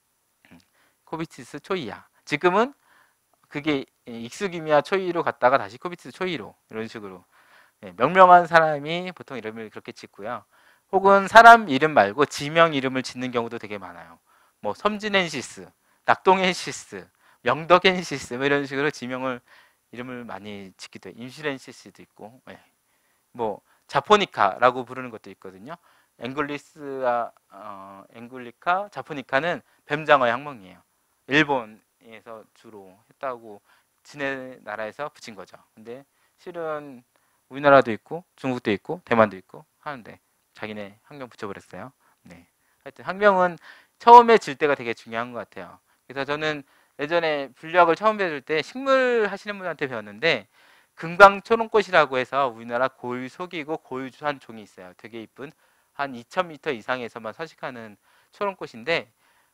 코비티스 초이야. 지금은 그게 익수기미아 초이로 갔다가 다시 코비티스 초이로 이런 식으로 명명한 사람이 보통 이름을 그렇게 짓고요. 혹은 사람 이름 말고 지명 이름을 짓는 경우도 되게 많아요. 뭐 섬진엔시스, 낙동엔시스, 영덕엔시스 뭐 이런 식으로 이름을 많이 짓기도 해요. 임실엔시스도 있고, 뭐 자포니카라고 부르는 것도 있거든요. 앵글리카, 자포니카는 뱀장어의 학명이에요. 일본에서 주로 했다고 지네 나라에서 붙인 거죠. 근데 실은 우리나라도 있고 중국도 있고 대만도 있고 하는데 자기네 학명 붙여버렸어요. 네. 하여튼 학명은 처음에 질 때가 되게 중요한 것 같아요. 그래서 저는 예전에 분리학을 처음 배울 때 식물 하시는 분한테 배웠는데 금강초롱꽃이라고 해서 우리나라 고유 속이고 고유한 종이 있어요. 되게 이쁜 한 2,000m 이상에서만 서식하는 초롱꽃인데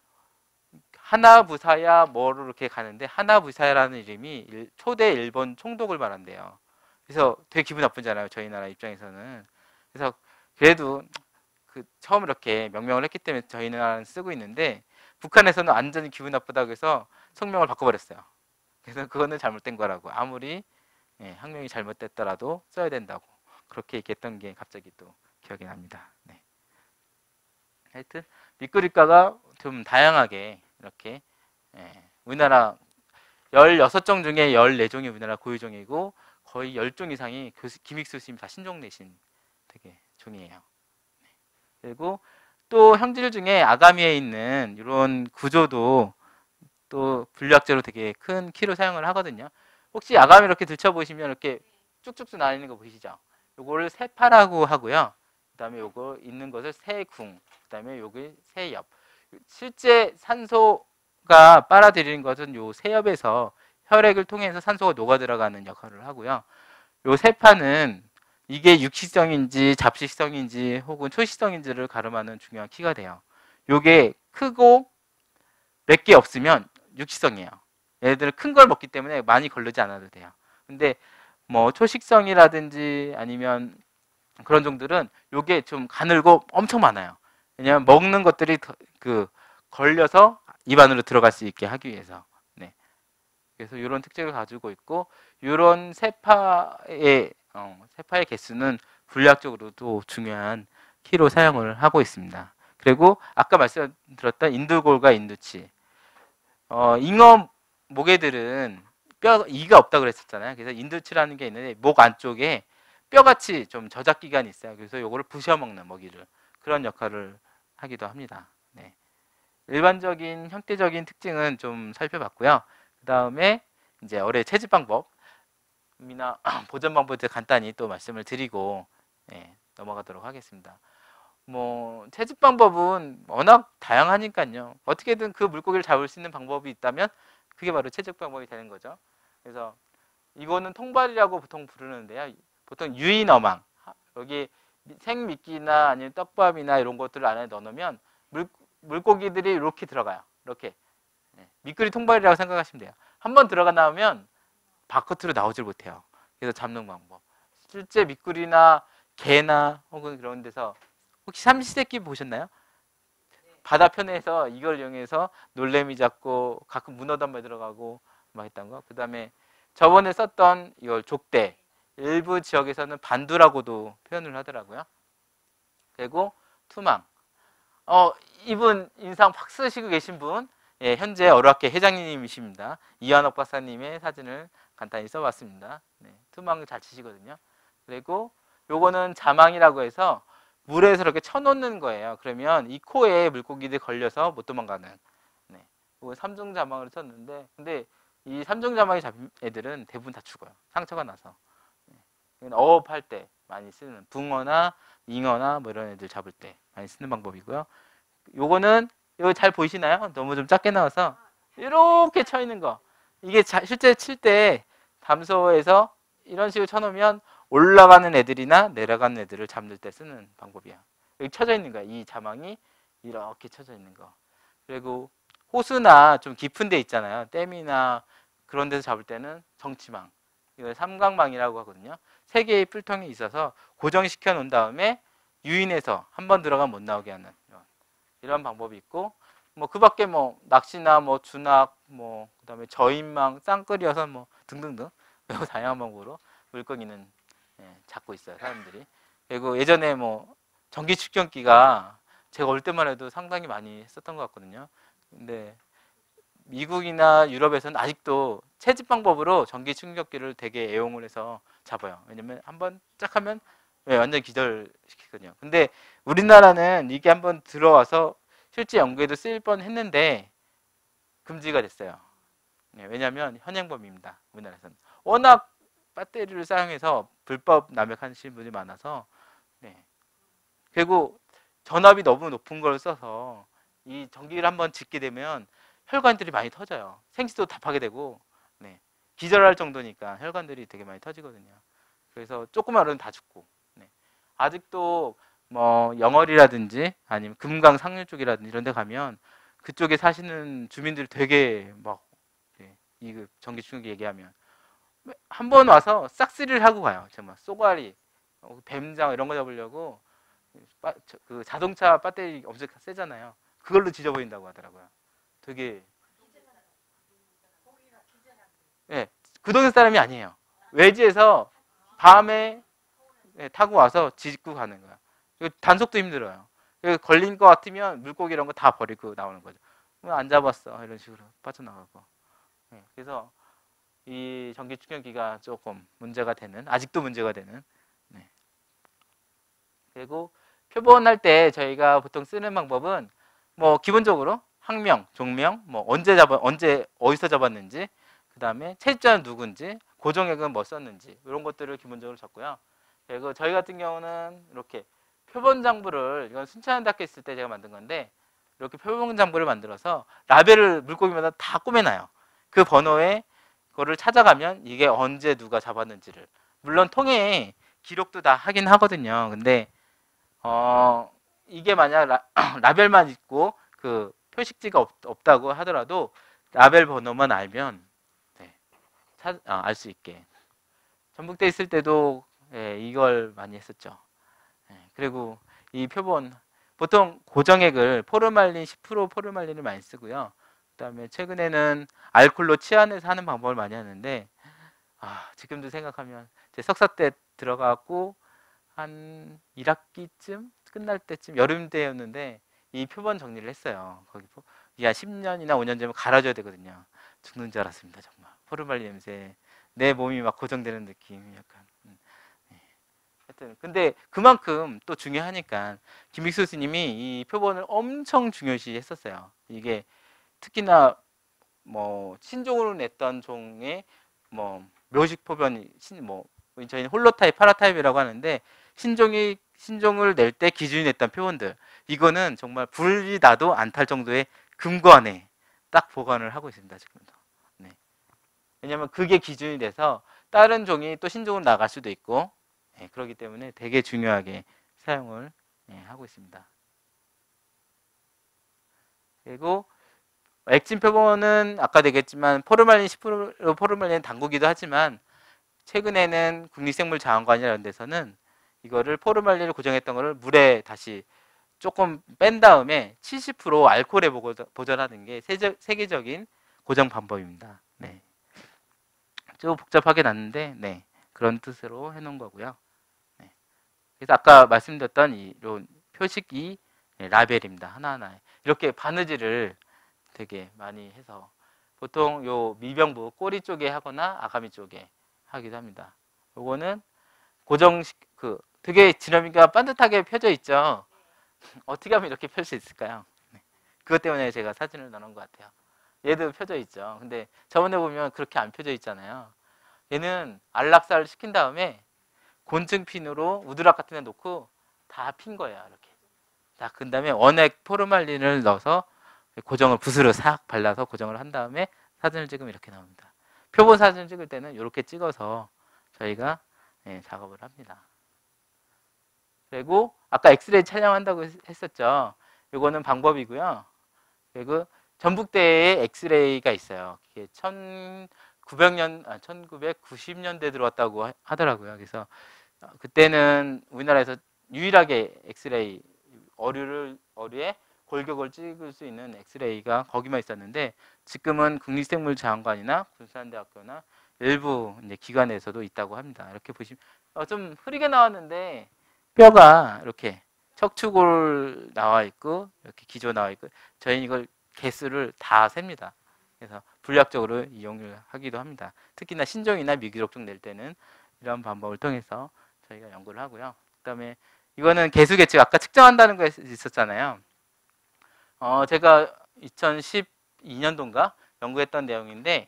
하나부사야 뭐로 이렇게 가는데 하나부사야라는 이름이 초대 일본 총독을 말한대요. 그래서 되게 기분 나쁘잖아요. 저희 나라 입장에서는. 그래서 그래도 그 처음 이렇게 명명을 했기 때문에 저희 나라는 쓰고 있는데 북한에서는 완전히 기분 나쁘다고 해서 성명을 바꿔버렸어요. 그래서 그거는 잘못된 거라고. 아무리 학명이 잘못됐더라도 써야 된다고 그렇게 얘기했던 게 갑자기 또 기억이 납니다. 네. 하여튼 미꾸리과가 좀 다양하게 이렇게 우리나라 16종 중에 14종이 우리나라 고유종이고 거의 10종 이상이 김익수 스님이 다 신종 내신 되게 종이에요. 그리고 또 형질 중에 아가미에 있는 이런 구조도 또 분류학적으로 되게 큰 키로 사용을 하거든요. 혹시 아가미 이렇게 들춰보시면 이렇게 쭉쭉쭉 나와 있는 거 보이시죠? 요거를 세파라고 하고요. 그 다음에 요거 있는 것을 세궁, 그 다음에 여기 세엽. 실제 산소가 빨아들이는 것은 요 세엽에서 혈액을 통해서 산소가 녹아 들어가는 역할을 하고요. 요 세파는 이게 육식성인지 잡식성인지 혹은 초식성인지를 가름하는 중요한 키가 돼요. 요게 크고 몇 개 없으면 육식성이에요. 얘네들은 큰 걸 먹기 때문에 많이 걸르지 않아도 돼요. 근데 뭐 초식성이라든지 아니면 그런 종들은 요게 좀 가늘고 엄청 많아요. 왜냐하면 먹는 것들이 걸려서 입 안으로 들어갈 수 있게 하기 위해서. 네. 그래서 이런 특징을 가지고 있고 이런 세파의 세파의 개수는 분류학적으로도 중요한 키로 사용을 하고 있습니다. 그리고 아까 말씀드렸던 인두골과 인두치, 잉어 모개들은 이가 없다 그랬었잖아요. 그래서 인두치라는 게 있는데 목 안쪽에 뼈같이 좀 저작 기관이 있어요. 그래서 요거를 부셔먹는 먹이를 그런 역할을 하기도 합니다. 네. 일반적인 형태적인 특징은 좀 살펴봤고요. 그 다음에 이제 어뢰 채집 방법이나 보존 방법에 간단히 또 말씀을 드리고 넘어가도록 하겠습니다. 뭐 채집 방법은 워낙 다양하니까요. 어떻게든 그 물고기를 잡을 수 있는 방법이 있다면 그게 바로 채집 방법이 되는 거죠. 그래서 이거는 통발이라고 보통 부르는데요. 보통 유인어망, 여기 생미끼나 아니면 떡밥이나 이런 것들을 안에 넣어놓으면 물고기들이 이렇게 들어가요. 이렇게 미끄리 통발이라고 생각하시면 돼요. 한번 들어가 나오면 바깥으로 나오질 못해요. 그래서 잡는 방법. 실제 미꾸리나 개나 혹은 그런 데서 혹시 삼시세끼 보셨나요? 바다편에서 이걸 이용해서 놀래미 잡고 가끔 문어도 한번 들어가고 막 했던 거. 그 다음에 저번에 썼던 이걸 족대, 일부 지역에서는 반두라고도 표현을 하더라고요. 그리고 투망. 이분 인상 팍 쓰시고 계신 분, 현재 어류학회 회장님이십니다. 이완옥 박사님의 사진을 간단히 써봤습니다. 투망 잘 치시거든요. 그리고 요거는 자망이라고 해서 물에서 이렇게 쳐놓는 거예요. 그러면 이 코에 물고기들이 걸려서 못 도망가는. 이건 삼중 자망으로 쳤는데, 근데 이 삼중 자망이 잡힌 애들은 대부분 다 죽어요. 상처가 나서. 이건 어업할 때 많이 쓰는 붕어나 잉어나 뭐 이런 애들 잡을 때 많이 쓰는 방법이고요. 요거는 이거 잘 보이시나요? 너무 좀 작게 나와서 이렇게 쳐 있는 거. 이게 실제 칠 때 담소에서 이런 식으로 쳐놓으면 올라가는 애들이나 내려가는 애들을 잡는 때 쓰는 방법이야. 여기 쳐져 있는 거야. 이 자망이 이렇게 쳐져 있는 거. 그리고 호수나 좀 깊은 데 있잖아요. 댐이나 그런 데서 잡을 때는 정치망. 이걸 삼각망이라고 하거든요. 세 개의 필통이 있어서 고정시켜 놓은 다음에 유인해서 한 번 들어가면 못 나오게 하는 이런 방법이 있고, 뭐 그 밖에 뭐 낚시나 뭐 주낙, 뭐 그다음에 저인망, 쌍끌이어서 뭐 등등등 매우 다양한 방법으로 물고기는 잡고 있어요, 사람들이. 그리고 예전에 뭐 전기 측정기가 제가 올 때만 해도 상당히 많이 썼던 것 같거든요. 근데 미국이나 유럽에서는 아직도 채집 방법으로 전기 충격기를 되게 애용을 해서 잡아요. 왜냐면 한번 쫙 하면 완전 기절시키거든요. 근데 우리나라는 이게 한번 들어와서 실제 연구에도 쓰일 뻔했는데 금지가 됐어요. 왜냐하면 현행범입니다. 우리나라에서는 워낙 배터리를 사용해서 불법 남용하시는 분이 많아서. 그리고 전압이 너무 높은 걸 써서 이 전기를 한번 짓게 되면 혈관들이 많이 터져요. 생수도 답하게 되고 기절할 정도니까 혈관들이 되게 많이 터지거든요. 그래서 조그만 어른 다 죽고. 아직도 뭐 영월이라든지 아니면 금강 상류 쪽이라든지 이런 데 가면 그쪽에 사시는 주민들이 되게 막 이 전기 충격기 얘기하면 한 번 와서 싹쓸이를 하고 가요. 정말 쏘가리, 뱀장 이런 거 잡으려고 그 자동차 배터리 엄청 세잖아요. 그걸로 지져버린다고 하더라고요. 되게 그 동네 사람이 아니에요. 외지에서 밤에 타고 와서 짓고 가는 거야. 단속도 힘들어요. 걸린 것 같으면 물고기 이런 거 다 버리고 나오는 거죠. 안 잡았어 이런 식으로 빠져나가고. 그래서 이 전기 충격기가 조금 문제가 되는, 아직도 문제가 되는. 그리고 표본할 때 저희가 보통 쓰는 방법은 뭐 기본적으로 학명, 종명, 뭐 언제 어디서 잡았는지, 그 다음에 채집자는 누군지, 고정액은 뭐 썼는지 이런 것들을 기본적으로 적고요. 그리고 저희 같은 경우는 이렇게 표본 장부를, 이건 순천대학교 있을 때 제가 만든 건데, 이렇게 표본 장부를 만들어서 라벨을 물고기마다 다 꾸며놔요. 그 번호에 그거를 찾아가면 이게 언제 누가 잡았는지를, 물론 통에 기록도 다 하긴 하거든요. 근데 이게 만약 라벨만 있고 그 표식지가 없다고 하더라도 라벨 번호만 알면 알 수 있게. 전북대 있을 때도 이걸 많이 했었죠. 그리고 이 표본 보통 고정액을 포르말린 10% 포르말린을 많이 쓰고요. 그다음에 최근에는 알콜로 치환해서 하는 방법을 많이 하는데 지금도 생각하면 제 석사 때 들어가고 한 1학기쯤 끝날 때쯤 여름 때였는데 이 표본 정리를 했어요. 거기 야 10년이나 5년 전에 갈아줘야 되거든요. 죽는 줄 알았습니다. 정말 포르말린 냄새, 내 몸이 막 고정되는 느낌, 약간. 네. 하여튼 근데 그만큼 또 중요하니까 김익수 스님이 이 표본을 엄청 중요시했었어요. 이게 특히나 뭐 신종으로 냈던 종의 뭐 묘식 표본이 뭐 저희는 홀로타입, 파라타입이라고 하는데 신종을 낼 때 기준이 냈던 표본들, 이거는 정말 불이 나도 안 탈 정도의 금고 안에 딱 보관을 하고 있습니다. 지금도. 네. 왜냐하면 그게 기준이 돼서 다른 종이 또 신종으로 나갈 수도 있고, 네, 그렇기 때문에 되게 중요하게 사용을 하고 있습니다. 그리고 액진 표본은 아까 되겠지만 포르말린 10% 포르말린 당구기도 하지만 최근에는 국립생물자원관이라는 데서는 이거를 포르말린을 고정했던 거를 물에 다시 조금 뺀 다음에 70% 알코올에 보존하는 게 세계적인 고정 방법입니다. 네. 좀 복잡하게 났는데, 네, 그런 뜻으로 해놓은 거고요. 네. 그래서 아까 말씀드렸던 이런 표식이 라벨입니다. 하나하나 이렇게 바느질을 되게 많이 해서 보통 요 미병부 꼬리 쪽에 하거나 아가미 쪽에 하기도 합니다. 요거는 고정식 되게 지렁이가 반듯하게 펴져 있죠. 어떻게 하면 이렇게 펼 수 있을까요? 네. 그것 때문에 제가 사진을 넣은 것 같아요. 얘도 펴져 있죠. 근데 저번에 보면 그렇게 안 펴져 있잖아요. 얘는 안락사를 시킨 다음에 곤증 핀으로 우드락 같은 데 놓고 다 핀 거예요. 이렇게. 다 그 다음에 원액 포르말린을 넣어서 고정을 붓으로 싹 발라서 고정을 한 다음에 사진을 찍으면 이렇게 나옵니다. 표본 사진을 찍을 때는 이렇게 찍어서 저희가 작업을 합니다. 그리고 아까 엑스레이 촬영한다고 했었죠. 이거는 방법이고요. 그리고 전북대에 엑스레이가 있어요. 이게 1990년대 들어왔다고 하더라고요. 그래서 그때는 우리나라에서 유일하게 엑스레이 어류에 골격을 찍을 수 있는 엑스레이가 거기만 있었는데 지금은 국립생물자원관이나 군산대학교나 일부 이제 기관에서도 있다고 합니다. 이렇게 보시면 좀 흐리게 나왔는데 뼈가 이렇게 척추골 나와 있고 이렇게 기조 나와 있고 저희는 이걸 개수를 다 셉니다. 그래서 분략적으로 이용을 하기도 합니다. 특히나 신종이나 미기록종 낼 때는 이런 방법을 통해서 저희가 연구를 하고요. 그다음에 이거는 개수 계측 아까 측정한다는 거 있었잖아요. 제가 2012년도인가 연구했던 내용인데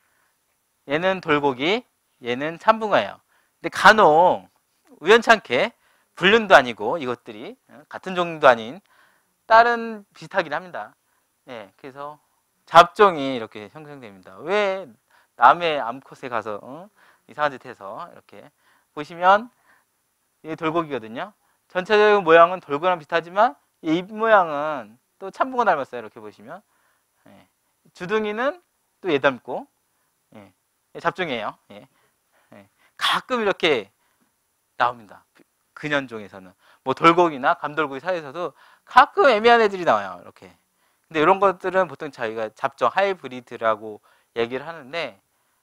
얘는 돌고기, 얘는 참붕어예요. 근데 간혹 우연찮게 불륜도 아니고 이것들이 같은 종도 아닌 다른 비슷하긴 합니다. 네, 그래서 잡종이 이렇게 형성됩니다. 왜 남의 암컷에 가서 이상한 짓 해서 이렇게 보시면 이게 돌고기거든요. 전체적인 모양은 돌고기랑 비슷하지만 이 입 모양은 또 참붕어 닮았어요. 이렇게 보시면 예. 주둥이는 또 얘 닮고 예. 잡종이에요. 예. 예. 가끔 이렇게 나옵니다. 근현종에서는 뭐 돌고기나 감돌고기 사이에서도 가끔 애매한 애들이 나와요. 이렇게. 근데 이런 것들은 보통 저희가 잡종 하이브리드라고 얘기를 하는데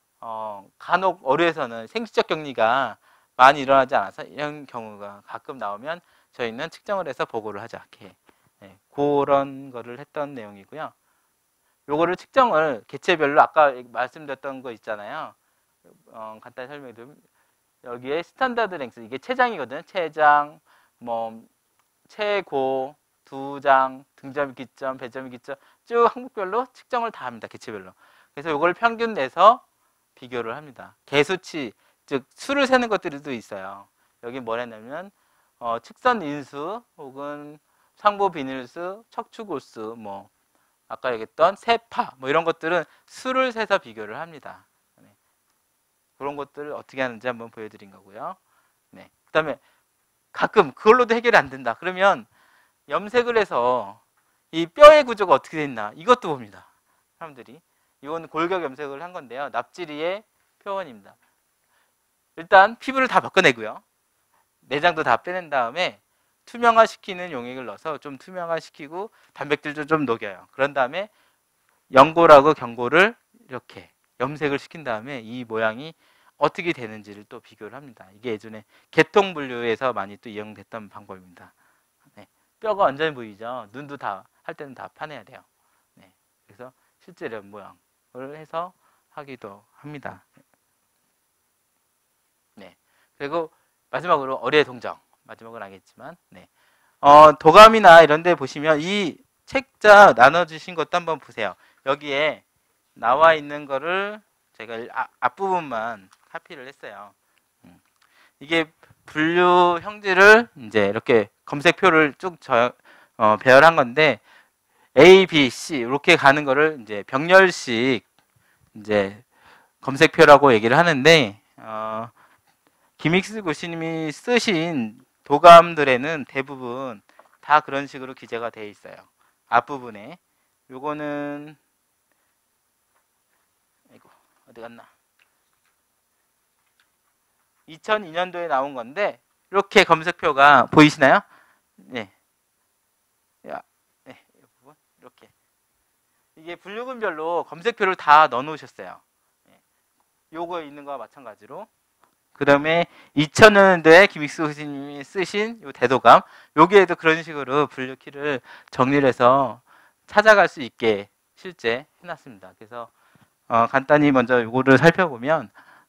간혹 어류에서는 생식적 격리가 많이 일어나지 않아서 이런 경우가 가끔 나오면 저희는 측정을 해서 보고를 하죠. 이렇게. 네, 그런 거를 했던 내용이고요. 요거를 측정을 개체별로 아까 말씀드렸던 거 있잖아요. 간단히 설명드리면 여기에 스탠다드 랭스 이게 체장이거든요. 체장, 뭐 최고, 두장, 등점, 기점, 배점, 기점 쭉 항목별로 측정을 다 합니다. 개체별로. 그래서 요걸 평균 내서 비교를 합니다. 개수치 즉 수를 세는 것들도 있어요. 여기 뭐랬냐면 측선 인수 혹은 상보 비닐수, 척추골수, 뭐 아까 얘기했던 세파 뭐 이런 것들은 수를 세서 비교를 합니다. 네. 그런 것들을 어떻게 하는지 한번 보여드린 거고요. 네. 그다음에 가끔 그걸로도 해결이 안 된다. 그러면 염색을 해서 이 뼈의 구조가 어떻게 됐나 이것도 봅니다. 사람들이 이건 골격 염색을 한 건데요. 납지리의 표현입니다. 일단 피부를 다 벗겨내고요. 내장도 다 빼낸 다음에 투명화시키는 용액을 넣어서 좀 투명화시키고 단백질도 좀 녹여요. 그런 다음에 연골하고 경골을 이렇게 염색을 시킨 다음에 이 모양이 어떻게 되는지를 또 비교를 합니다. 이게 예전에 개통 분류에서 많이 또 이용됐던 방법입니다. 네. 뼈가 완전히 보이죠. 눈도 다 할 때는 다 파내야 돼요. 네. 그래서 실제 이런 모양을 해서 하기도 합니다. 네. 그리고 마지막으로 어뢰 동정. 마지막은 아니겠지만, 네. 도감이나 이런 데 보시면 이 책자 나눠주신 것도 한번 보세요. 여기에 나와 있는 거를 제가 앞부분만 카피를 했어요. 이게 분류 형질을 이제 이렇게 검색표를 쭉 배열한 건데 A, B, C 이렇게 가는 거를 이제 병렬식 이제 검색표라고 얘기를 하는데 김익수 교수님이 쓰신 도감들에는 대부분 다 그런 식으로 기재가 되어 있어요. 앞부분에 요거는 아이고 어디 갔나? 2002년도에 나온 건데 이렇게 검색표가 보이시나요? 네. 네, 이 부분 이렇게 이게 분류군별로 검색표를 다 넣어 놓으셨어요. 네. 요거 있는 거와 마찬가지로 그 다음에 2000년도에 김익수 교수님이 쓰신 요 대도감 여기에도 그런 식으로 분류키를 정리를 해서 찾아갈 수 있게 실제 해놨습니다. 그래서 간단히 먼저 요거를 살펴보면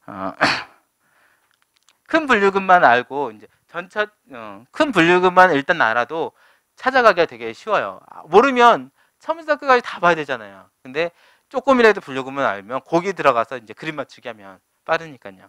큰 분류금만 알고 이제 전체 큰 분류금만 일단 알아도 찾아가기가 되게 쉬워요. 모르면 처음부터 끝까지 다 봐야 되잖아요. 근데 조금이라도 분류금을 알면 거기 들어가서 이제 그림 맞추기 하면 빠르니까요.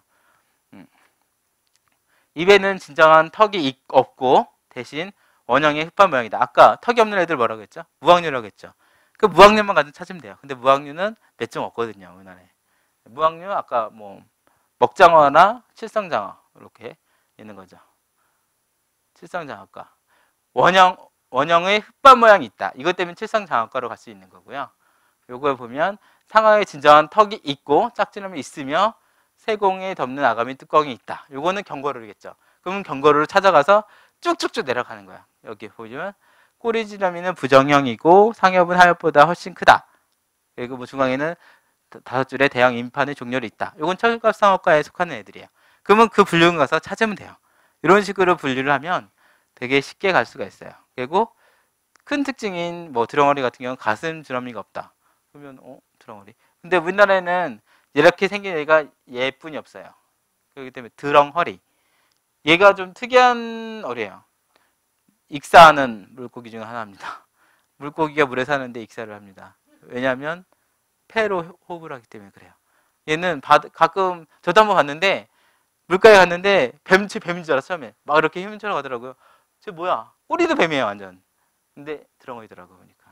입에는 진정한 턱이 없고 대신 원형의 흑반 모양이다. 아까 턱이 없는 애들 뭐라고 했죠? 무항류라고 했죠. 그 무항류만 가지고 찾으면 돼요. 근데 무항류는 몇 종 없거든요. 우리나라에. 무항류 아까 뭐 먹장어나 칠성장어 이렇게 있는 거죠. 칠성장어과 원형의 흑반 모양이 있다. 이것 때문에 칠성장어과로 갈 수 있는 거고요. 요걸 보면 상하에 진정한 턱이 있고 짝지름이 있으며 세공에 덮는 아가미 뚜껑이 있다. 요거는 경고르겠죠. 그러면 경고르를 찾아가서 쭉쭉쭉 내려가는 거야. 여기 보시면 꼬리 지름이는 부정형이고 상엽은 하엽보다 훨씬 크다. 그리고 뭐 중앙에는 5줄의 대형 임판의 종렬이 있다. 요건 철갑상어과에 속하는 애들이에요. 그러면 그 분류를 가서 찾으면 돼요. 이런 식으로 분류를 하면 되게 쉽게 갈 수가 있어요. 그리고 큰 특징인 뭐 드렁어리 같은 경우는 가슴 드러미가 없다. 그러면 드렁어리. 근데 우리나라에는 이렇게 생긴 애가 얘뿐이 없어요. 그렇기 때문에 드렁허리. 얘가 좀 특이한 어리예요. 익사하는 물고기 중 하나입니다. 물고기가 물에 사는데 익사를 합니다. 왜냐하면 폐로 호흡을 하기 때문에 그래요. 얘는 가끔 저도 한번 봤는데 물가에 갔는데 뱀인 줄 알았어 처음에. 막 이렇게 힘처럼 가더라고요. 쟤 뭐야? 꼬리도 뱀이에요 완전. 근데 드렁어리더라고요 보니까.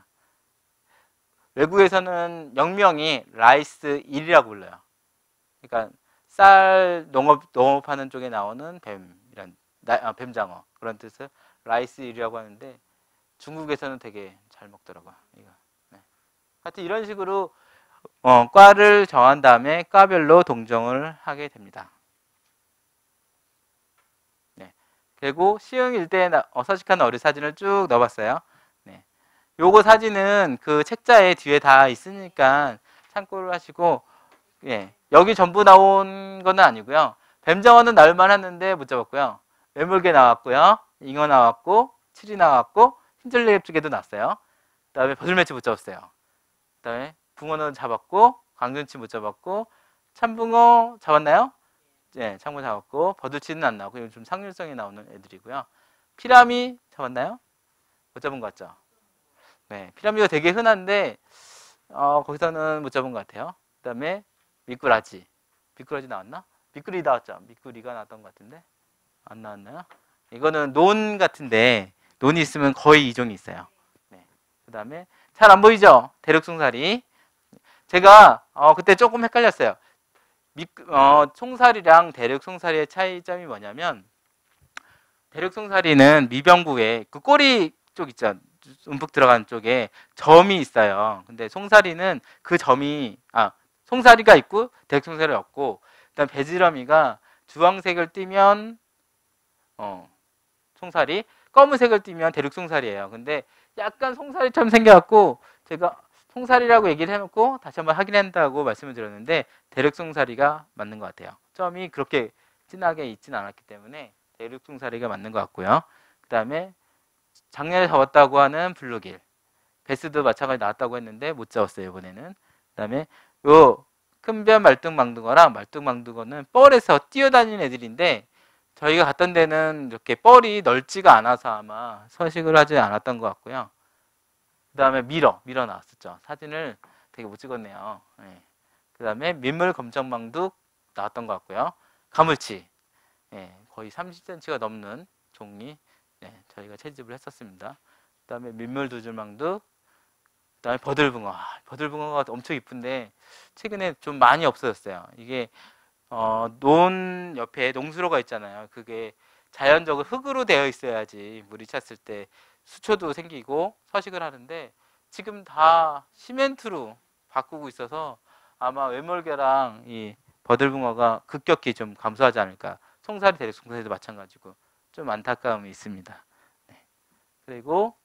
외국에서는 영명이 라이스 1이라고 불러요. 그러니까 쌀 농업하는 쪽에 나오는 뱀이란 뱀장어 그런 뜻을 라이스 1이라고 하는데 중국에서는 되게 잘 먹더라고요. 이거. 네. 하여튼 이런 식으로 과를 정한 다음에 과별로 동정을 하게 됩니다. 네. 그리고 시흥 일대에 서식하는 어류 사진을 쭉 넣어봤어요. 네. 요거 사진은 그 책자에 뒤에 다 있으니까 참고를 하시고, 예. 여기 전부 나온 건 아니고요. 뱀장어는 나올만 했는데 못 잡았고요. 매물개 나왔고요. 잉어 나왔고, 칠이 나왔고, 흰절레 쪽에도 나왔어요. 그 다음에 버들매치 못 잡았어요. 그 다음에 붕어는 잡았고, 강준치 못 잡았고, 참붕어 잡았나요? 네, 참붕어 잡았고, 버들치는 안 나오고, 이건 좀 상률성이 나오는 애들이고요. 피라미 잡았나요? 못 잡은 것 같죠? 네, 피라미가 되게 흔한데, 거기서는 못 잡은 것 같아요. 그 다음에 미꾸라지. 미꾸라지 나왔나? 미꾸리 나왔죠? 미꾸리가 나왔던 것 같은데? 안 나왔나요? 이거는 논 같은데, 논이 있으면 거의 이 종이 있어요. 네. 그 다음에, 잘 안 보이죠? 대륙송사리. 제가, 그때 조금 헷갈렸어요. 송사리랑 대륙송사리의 차이점이 뭐냐면, 대륙송사리는 미병부에 그 꼬리 쪽 있죠? 움푹 들어간 쪽에 점이 있어요. 근데 송사리는 그 점이, 송사리가 있고 대륙송사리가 없고, 그다음 배지러미가 주황색을 띠면 송사리, 검은색을 띠면 대륙송사리예요. 근데 약간 송사리처럼 생겨갖고 제가 송사리라고 얘기를 해놓고 다시 한번 확인한다고 말씀을 드렸는데 대륙송사리가 맞는 것 같아요. 점이 그렇게 진하게 있지는 않았기 때문에 대륙둥사리가 맞는 것 같고요. 그 다음에 작년에 잡았다고 하는 블루길, 베스도 마찬가지 나왔다고 했는데 못 잡았어요 이번에는. 그 다음에 요 큰변 말뚝망둥어랑 말뚝망둥어는 뻘에서 뛰어다니는 애들인데 저희가 갔던 데는 이렇게 뻘이 넓지가 않아서 아마 서식을 하지 않았던 것 같고요. 그 다음에 미러 나왔었죠. 사진을 되게 못 찍었네요. 네. 그 다음에 민물 검정망둑 나왔던 것 같고요. 가물치, 네, 거의 30cm가 넘는 종이, 네, 저희가 채집을 했었습니다. 그 다음에 민물 두줄망둑, 그 다음에 버들붕어. 버들붕어가 엄청 이쁜데 최근에 좀 많이 없어졌어요. 이게 논 옆에 농수로가 있잖아요. 그게 자연적으로 흙으로 되어 있어야지 물이 찼을 때 수초도 생기고 서식을 하는데 지금 다 시멘트로 바꾸고 있어서 아마 외몰개랑 이 버들붕어가 급격히 좀 감소하지 않을까. 송사리, 대륙송사리도 마찬가지고 좀 안타까움이 있습니다. 네. 그리고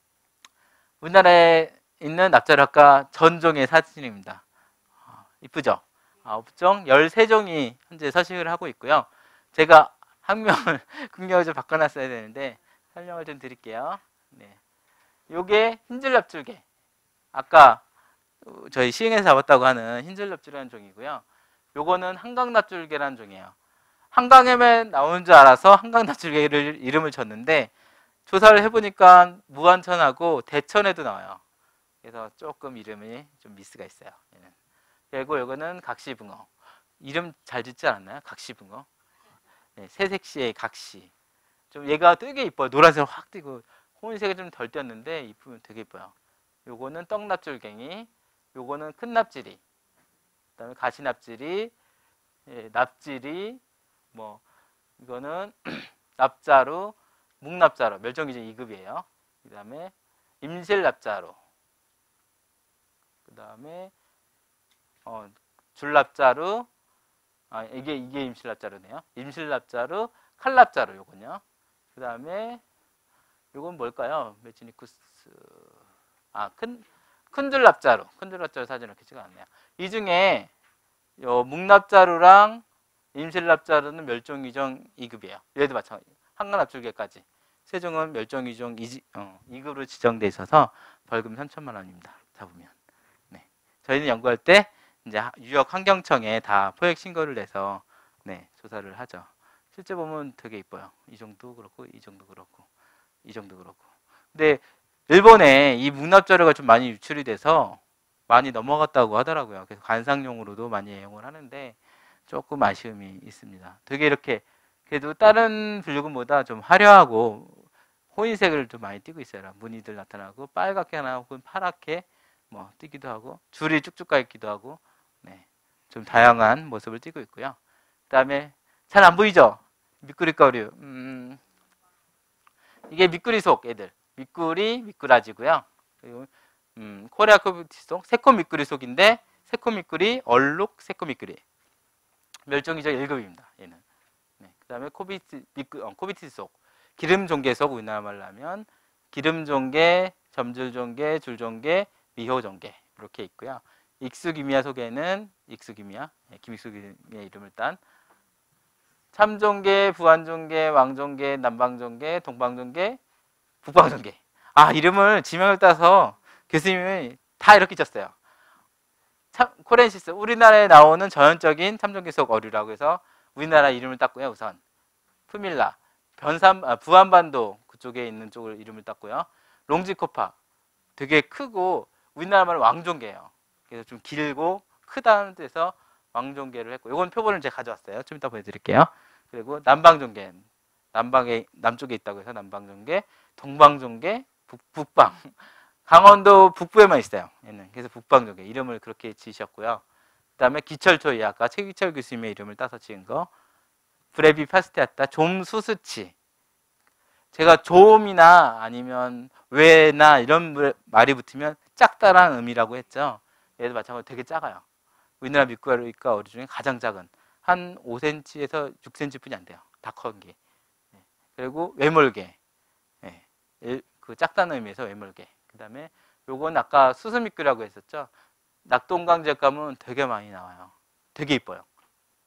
우리나라에 있는 납자락과 전종의 사진입니다. 이쁘죠? 9종, 13종이 현재 서식을 하고 있고요. 제가 한 명을 국력을 좀 바꿔놨어야 되는데 설명을 좀 드릴게요. 네. 요게 흰줄납줄개. 아까 저희 시흥에서 잡았다고 하는 흰줄납줄개라는 종이고요. 요거는 한강납줄개라는 종이에요. 한강에만 나오는 줄 알아서 한강납줄개를 이름을 줬는데 조사를 해보니까 무안천하고 대천에도 나와요. 그래서 조금 이름이 좀 미스가 있어요. 얘는. 그리고 이거는 각시붕어. 이름 잘 짓지 않았나요? 각시붕어. 네, 새색시의 각시. 좀 얘가 되게 이뻐요. 노란색 확 띄고 홍색이 좀 덜 띄었는데 이쁘면 되게 이뻐요. 요거는 떡납줄갱이. 요거는 큰 납질이. 그다음에 가시납질이, 예, 납질이, 뭐 이거는 납자루, 묵납자루, 멸종위기 2급이에요. 그다음에 임실납자루. 그다음에 줄납자루, 이게 임실납자루네요. 임실납자루, 칼납자루 요건요. 그 다음에 요건 뭘까요? 메치니쿠스, 큰 줄납자루, 큰 줄납자루 사진을 이렇게 찍어놨네요. 이 중에 요 묵납자루랑 임실납자루는 멸종위종 2급이에요. 얘도 마찬가지. 한강납줄개까지 세 종은 멸종위종 2급으로 지정돼 있어서 벌금 3천만 원입니다. 잡으면. 네. 저희는 연구할 때 이제 유역환경청에 다 포획 신고를 내서 네, 조사를 하죠. 실제 보면 되게 이뻐요. 이 정도 그렇고, 이 정도 그렇고, 이 정도 그렇고. 근데 일본에 이 묵납자료가 좀 많이 유출이 돼서 많이 넘어갔다고 하더라고요. 그래서 관상용으로도 많이 애용을 하는데 조금 아쉬움이 있습니다. 되게 이렇게 그래도 다른 블루금보다 좀 화려하고 호인색을 좀 많이 띄고 있어요. 무늬들 나타나고 빨갛게 하나 혹은 파랗게 뭐 띄기도 하고 줄이 쭉쭉 가 있기도 하고 네, 좀 다양한 모습을 띄고 있고요. 그 다음에 잘 안 보이죠? 미꾸리거류. 이게 미꾸리 속 애들. 미꾸라지고요. 그리고 코리아 코비티 속, 새코 미꾸리 속인데 새코 미꾸리, 얼룩 새코 미꾸리. 멸종위적 1급입니다. 얘는. 네, 그 다음에 코비티 속, 기름 종개 속, 우리나라 말로 하면 기름 종개, 점줄 종개, 줄 종개, 미호 종개 이렇게 있고요. 익수기미야 속에는 익수기미야, 김익수기미의 이름을 딴 참종개, 부안종개, 왕종개, 남방종개, 동방종개, 북방종개. 이름을 지명을 따서 교수님이 다 이렇게 졌어요. 코렌시스, 우리나라에 나오는 전형적인 참종개 속 어류라고 해서 우리나라 이름을 땄고요. 우선 푸밀라, 부안반도 그쪽에 있는 쪽을 이름을 땄고요. 롱지코파, 되게 크고 우리나라 말은 왕종개예요. 그래서 좀 길고 크다는 데서 왕종개를 했고, 이건 표본을 제가 가져왔어요. 좀 이따 보여드릴게요. 그리고 남방종개, 남쪽에 있다고 해서 남방종개, 동방종개, 북방. 강원도 북부에만 있어요. 얘는. 그래서 북방종개 이름을 그렇게 지으셨고요. 그다음에 기철초이, 아까 최기철 교수님의 이름을 따서 지은 거. 브레비 파스티아타, 좀수수치. 제가 좀이나 아니면 왜나 이런 말이 붙으면 작다라는 의미라고 했죠. 얘도 마찬가지로 되게 작아요. 우리나라 미꾸라지가 어류 중에 가장 작은 한 5cm에서 6cm 뿐이 안 돼요. 다 큰 게. 그리고 외몰개. 그 작다는 의미에서 외몰개. 그 다음에 요건 아까 수수미꾸라고 했었죠. 낙동강제 가면 되게 많이 나와요. 되게 이뻐요.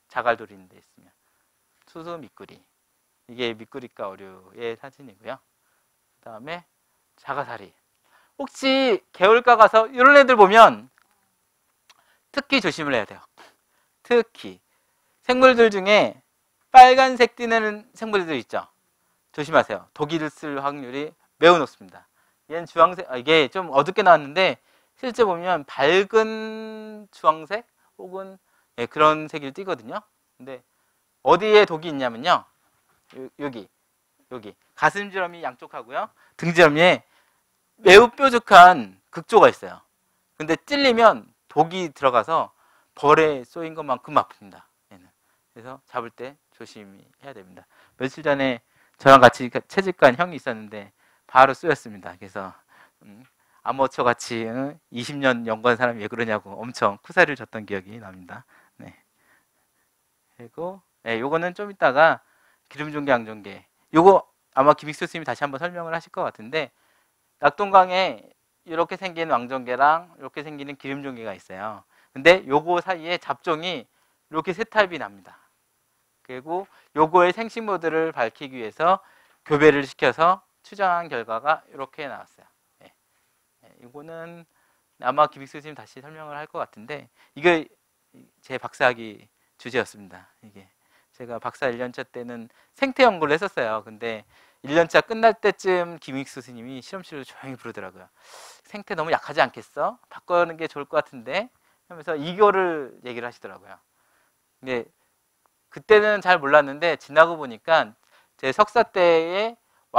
자갈 돌리는 데 있으면. 수수 미꾸리. 이게 미꾸리과 어류의 사진이고요. 그다음에 자가사리. 혹시 개울가 가서 이런 애들 보면 특히 조심을 해야 돼요. 특히 생물들 중에 빨간색 띠는 생물들 있죠. 조심하세요. 독이를 쓸 확률이 매우 높습니다. 얘는 주황색, 이게 좀 어둡게 나왔는데 실제 보면 밝은 주황색 혹은 그런 색이 띠거든요. 근데 어디에 독이 있냐면요. 여기 가슴지럼이 양쪽하고요. 등지럼에 매우 뾰족한 극조가 있어요. 근데 찔리면 독이 들어가서 벌에 쏘인 것만큼 아픕니다. 얘는. 그래서 잡을 때 조심히 해야 됩니다. 며칠 전에 저랑 같이 채집간 형이 있었는데 바로 쏘였습니다. 그래서 아마추어 같이 20년 연구한 사람이 왜 그러냐고 엄청 쿠사리를 줬던 기억이 납니다. 네. 그리고 요거는 좀 이따가 기름종개, 양종개. 요거 아마 김익수 스님이 다시 한번 설명을 하실 것 같은데 낙동강에 이렇게 생긴 왕종개랑 이렇게 생기는 기름종개가 있어요. 근데 요거 사이에 잡종이 이렇게 세 타입이 납니다. 그리고 요거의 생식모드를 밝히기 위해서 교배를 시켜서 추정한 결과가 이렇게 나왔어요. 이거는 아마 김익수 선생님 다시 설명을 할 것 같은데 이게 제 박사학위 주제였습니다. 이게 제가 박사 1년차 때는 생태 연구를 했었어요. 근데 1년차 끝날 때쯤 김익수 스님이 실험실로 조용히 부르더라고요. 생태 너무 약하지 않겠어? 바꾸는 게 좋을 것 같은데 하면서 이거를 얘기를 하시더라고요. 근데 그때는 잘 몰랐는데 지나고 보니까 제 석사 때에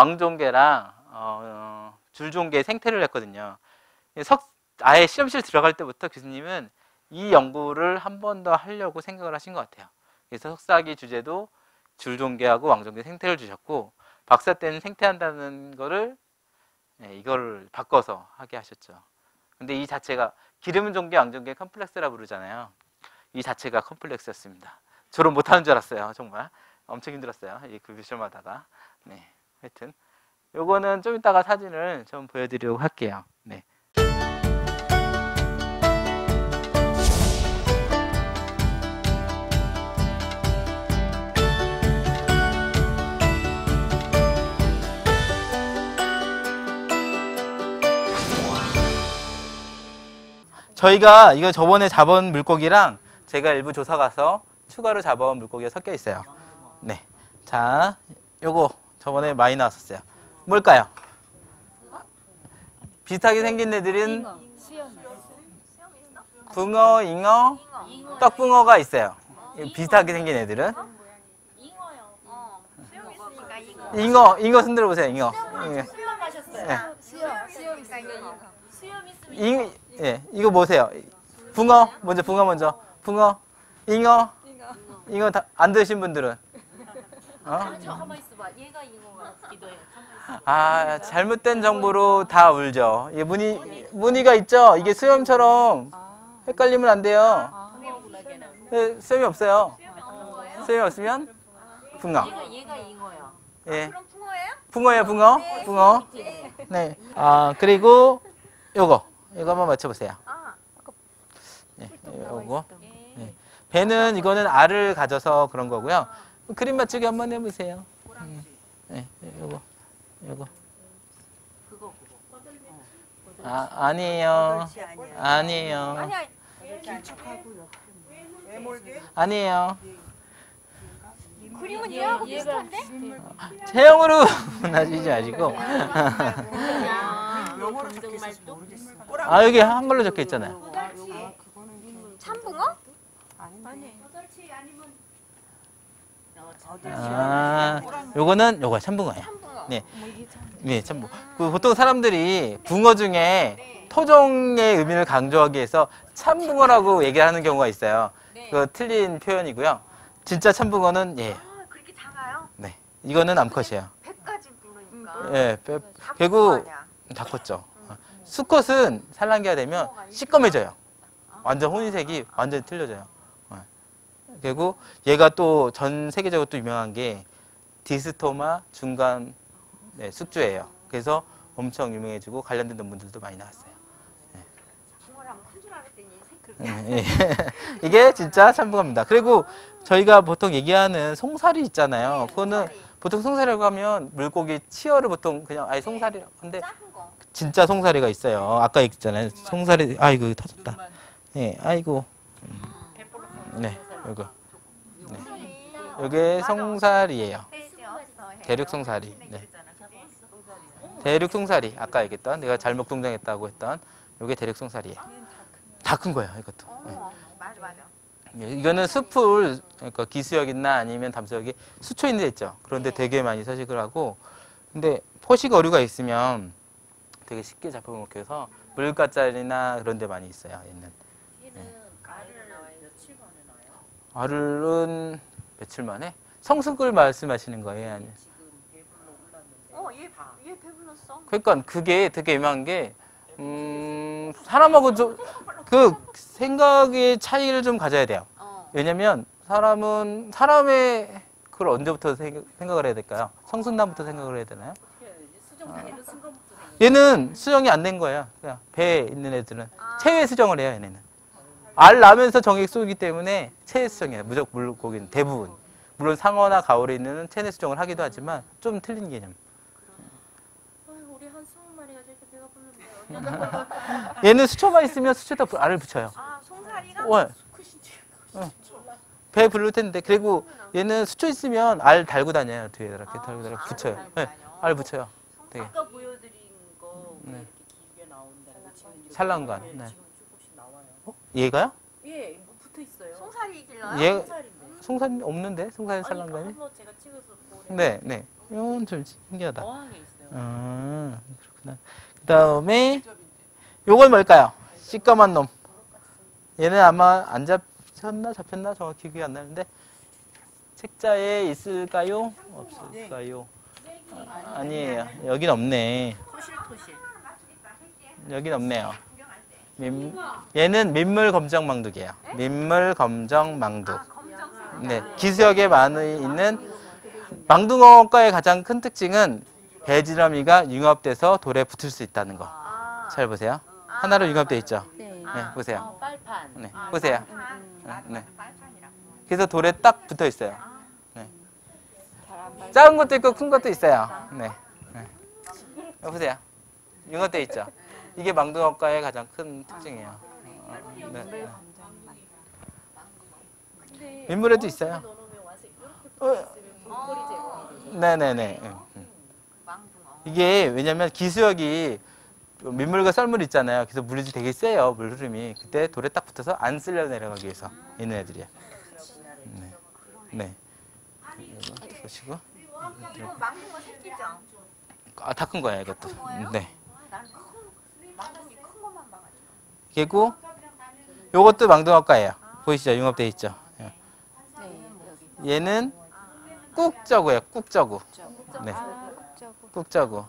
왕종개랑 줄종개 생태를 했거든요. 아예 실험실 들어갈 때부터 교수님은 이 연구를 한 번 더 하려고 생각을 하신 것 같아요. 그래서 석사학위 주제도 줄종개하고 왕종개 생태를 주셨고 박사 때는 생태한다는 거를 이걸 바꿔서 하게 하셨죠. 근데 이 자체가 기름종개, 왕종개 컴플렉스라 부르잖아요. 이 자체가 컴플렉스였습니다. 졸업 못하는 줄 알았어요. 정말 엄청 힘들었어요. 이 그 시험하다가. 네, 하여튼 요거는 좀 이따가 사진을 좀 보여드리려고 할게요. 네. 저희가 이거 저번에 잡은 물고기랑 제가 일부 조사 가서 추가로 잡아온 물고기가 섞여 있어요. 네. 자, 요거 저번에 많이 나왔었어요. 뭘까요? 비슷하게 생긴 애들은 붕어, 잉어, 떡붕어가 있어요. 비슷하게 생긴 애들은 잉어 손 들어보세요. 잉어. 예, 이거 보세요. 붕어 먼저, 붕어, 잉어 다 안 드신 분들은 가만 있어봐. 얘가 잉어기도 해. 잘못된 정보로 다 울죠. 이 무늬가 있죠. 이게 수염처럼 헷갈리면 안 돼요. 수염이 없어요. 수염이 없으면 붕어. 얘가 잉어야. 예. 그럼 붕어예요? 붕어예요, 붕어. 네. 그리고 요거 한번 맞춰보세요. 네, 요거. 네. 배는 이거는 알을 가져서 그런 거고요. 그림 맞추기 한번 해보세요. 네, 요거. 아니에요. 아니에요. 그림은 얘하고 비슷한데? 체형으로 나지지 마시고. 여기 한글로 적혀 있잖아요. 참붕어? 요거 참붕어예요. 네, 참붕어. 보통 사람들이 붕어 중에 토종의 의미를 강조하기 위해서 참붕어라고 얘기하는 경우가 있어요. 그 틀린 표현이고요. 진짜 참붕어는 그렇게 작아요? 네, 이거는 암컷이에요. 배까지 부르니까. 예, 배구 다 컸죠. 수컷은 산란기가 되면 시꺼매져요. 완전 혼인색이 완전히 틀려져요. 그리고 얘가 또 전 세계적으로 또 유명한 게 디스토마 중간 숙주예요. 그래서 엄청 유명해지고 관련된 논문들도 많이 나왔어요. 예. 이게 진짜 참붕어입니다. 그리고 저희가 보통 얘기하는 송사리 있잖아요. 그거는 보통 송사리라고 하면 물고기 치어를 보통 그냥 아예 송사리라고 하는데 작은 거. 진짜 송사리가 있어요. 아까 얘기했잖아요. 송사리, 아이고 터졌다. 예, 아이고. 네, 요거. 네. 요게 송사리예요. 대륙 송사리. 네. 대륙 송사리. 아까 얘기했던 내가 잘못 동정했다고 했던 요게 대륙 송사리예요. 다 큰 거예요, 이것도. 네. 맞아. 예, 이거는 숲을 그러니까 기수역이나 아니면 담수역이 수초 있는 데 있죠. 그런데 되게 많이 서식을 하고, 근데 포식 어류가 있으면 되게 쉽게 잡혀먹게 해서 물가짜리나 그런 데 많이 있어요. 얘는. 알은 며칠 만에? 성순꿀 말씀하시는 거예요? 아니면? 얘 배불렀어. 그러니까 그게 되게 애매한 게 사람하고 좀 그 생각의 차이를 좀 가져야 돼요. 왜냐면 사람은 사람의 그걸 언제부터 생각을 해야 될까요? 성순남부터 생각을 해야 되나요? 얘는 수정이 안 된 거예요. 그냥 배에 있는 애들은 체외 수정을 해요. 얘네는 알 나면서 정액 쏘기 때문에 체외 수정이에요. 무조건 물고기는 대부분. 물론 상어나 가오에 있는 체내 수정을 하기도 하지만 좀 틀린 개념. 우리 한 20마리가 저렇게 배가 불렀는데. 얘는 수초만 있으면 수초에다 알을 붙여요. 송사리가? 배 부를 텐데. 그리고 얘는 수초 있으면 알 달고 다녀요. 뒤에 이렇게 달고 붙여요. 네, 알 붙여요. 되게. 아까 보여드린 거 네. 이렇게 길게 나온다고 지금 산란관. 네. 지금 조금씩 나와요. 얘가요? 예, 뭐 붙어 있어요. 송사리 길러요? 얘 송사리인데. 송산 없는데? 송산 산란관이? 한번 제가 찍어서 보내. 네, 네. 이건 좀 신기하다. 어항에 있어요. 그렇구나. 그 다음에 요건 뭘까요? 시꺼먼 놈. 얘는 아마 안 잡혔나 정확히 기억이 안 나는데 책자에 있을까요? 없을까요? 아니에요. 여긴 없네. 토실토실. 여긴 없네요. 얘는 민물검정망둑이에요. 민물검정망둑. 네, 기수역에 많이 있는 망둥어과의 가장 큰 특징은 배지렁이가 융합돼서 돌에 붙을 수 있다는 거. 잘 보세요. 하나로 융합돼 있죠. 네, 보세요. 빨판. 네, 보세요. 네. 그래서 돌에 딱 붙어 있어요. 네. 작은 것도 있고 큰 것도 있어요. 네. 네. 보세요. 융합돼 있죠. 이게 망둥어과의 가장 큰 특징이에요. 네. 민물에도 있어요. 네네네. 이게 왜냐면 기수역이 민물과 썰물 있잖아요. 그래서 물이 되게 세요. 물 흐름이. 그때 돌에 딱 붙어서 안 쓸려 내려가기 위해서 있는 애들이에요. 네. 네. 보시고. 이거 망둥어 새끼죠? 다 큰 거예요, 이것도. 네. 나는 망둥이 큰 것만 봐가지고. 그리고 요것도 망둥어과예요. 보이시죠? 융합되어 있죠. 얘는 꾹저구예요. 꾹저구. 네. 꾹저구.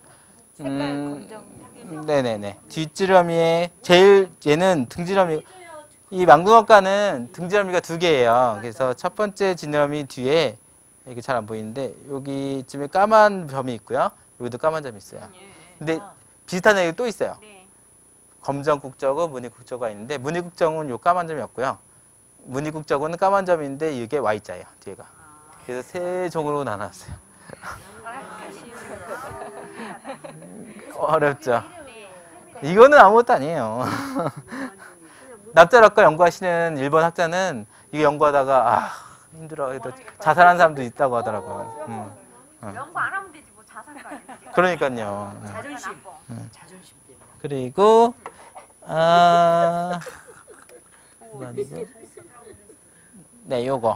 네네네. 뒷지렁이에 제일 얘는 등지렁이. 이 망둥어과는 등지렁이가 2개예요. 그래서 첫 번째 지렁이 뒤에 이게 잘 안 보이는데 여기쯤에 까만 점이 있고요. 여기도 까만 점이 있어요. 근데 비슷한 애가 또 있어요. 검정 국저구, 무늬 국저구가 있는데 무늬 국저구는 요 까만 점이 없고요. 무늬 국저구는 까만 점인데 이게 Y자예요. 뒤에가. 그래서 3종으로 나눴어요. 어렵죠. 이거는 아무것도 아니에요. 납자락과 연구하시는 일본 학자는 이거 연구하다가 힘들어. 그래도 자살한 사람도 있다고 하더라고요. 연구 안 하면 되지 뭐 자살까지. 그러니까요. 자존심. 자존심 때문에. 그리고 네, 요거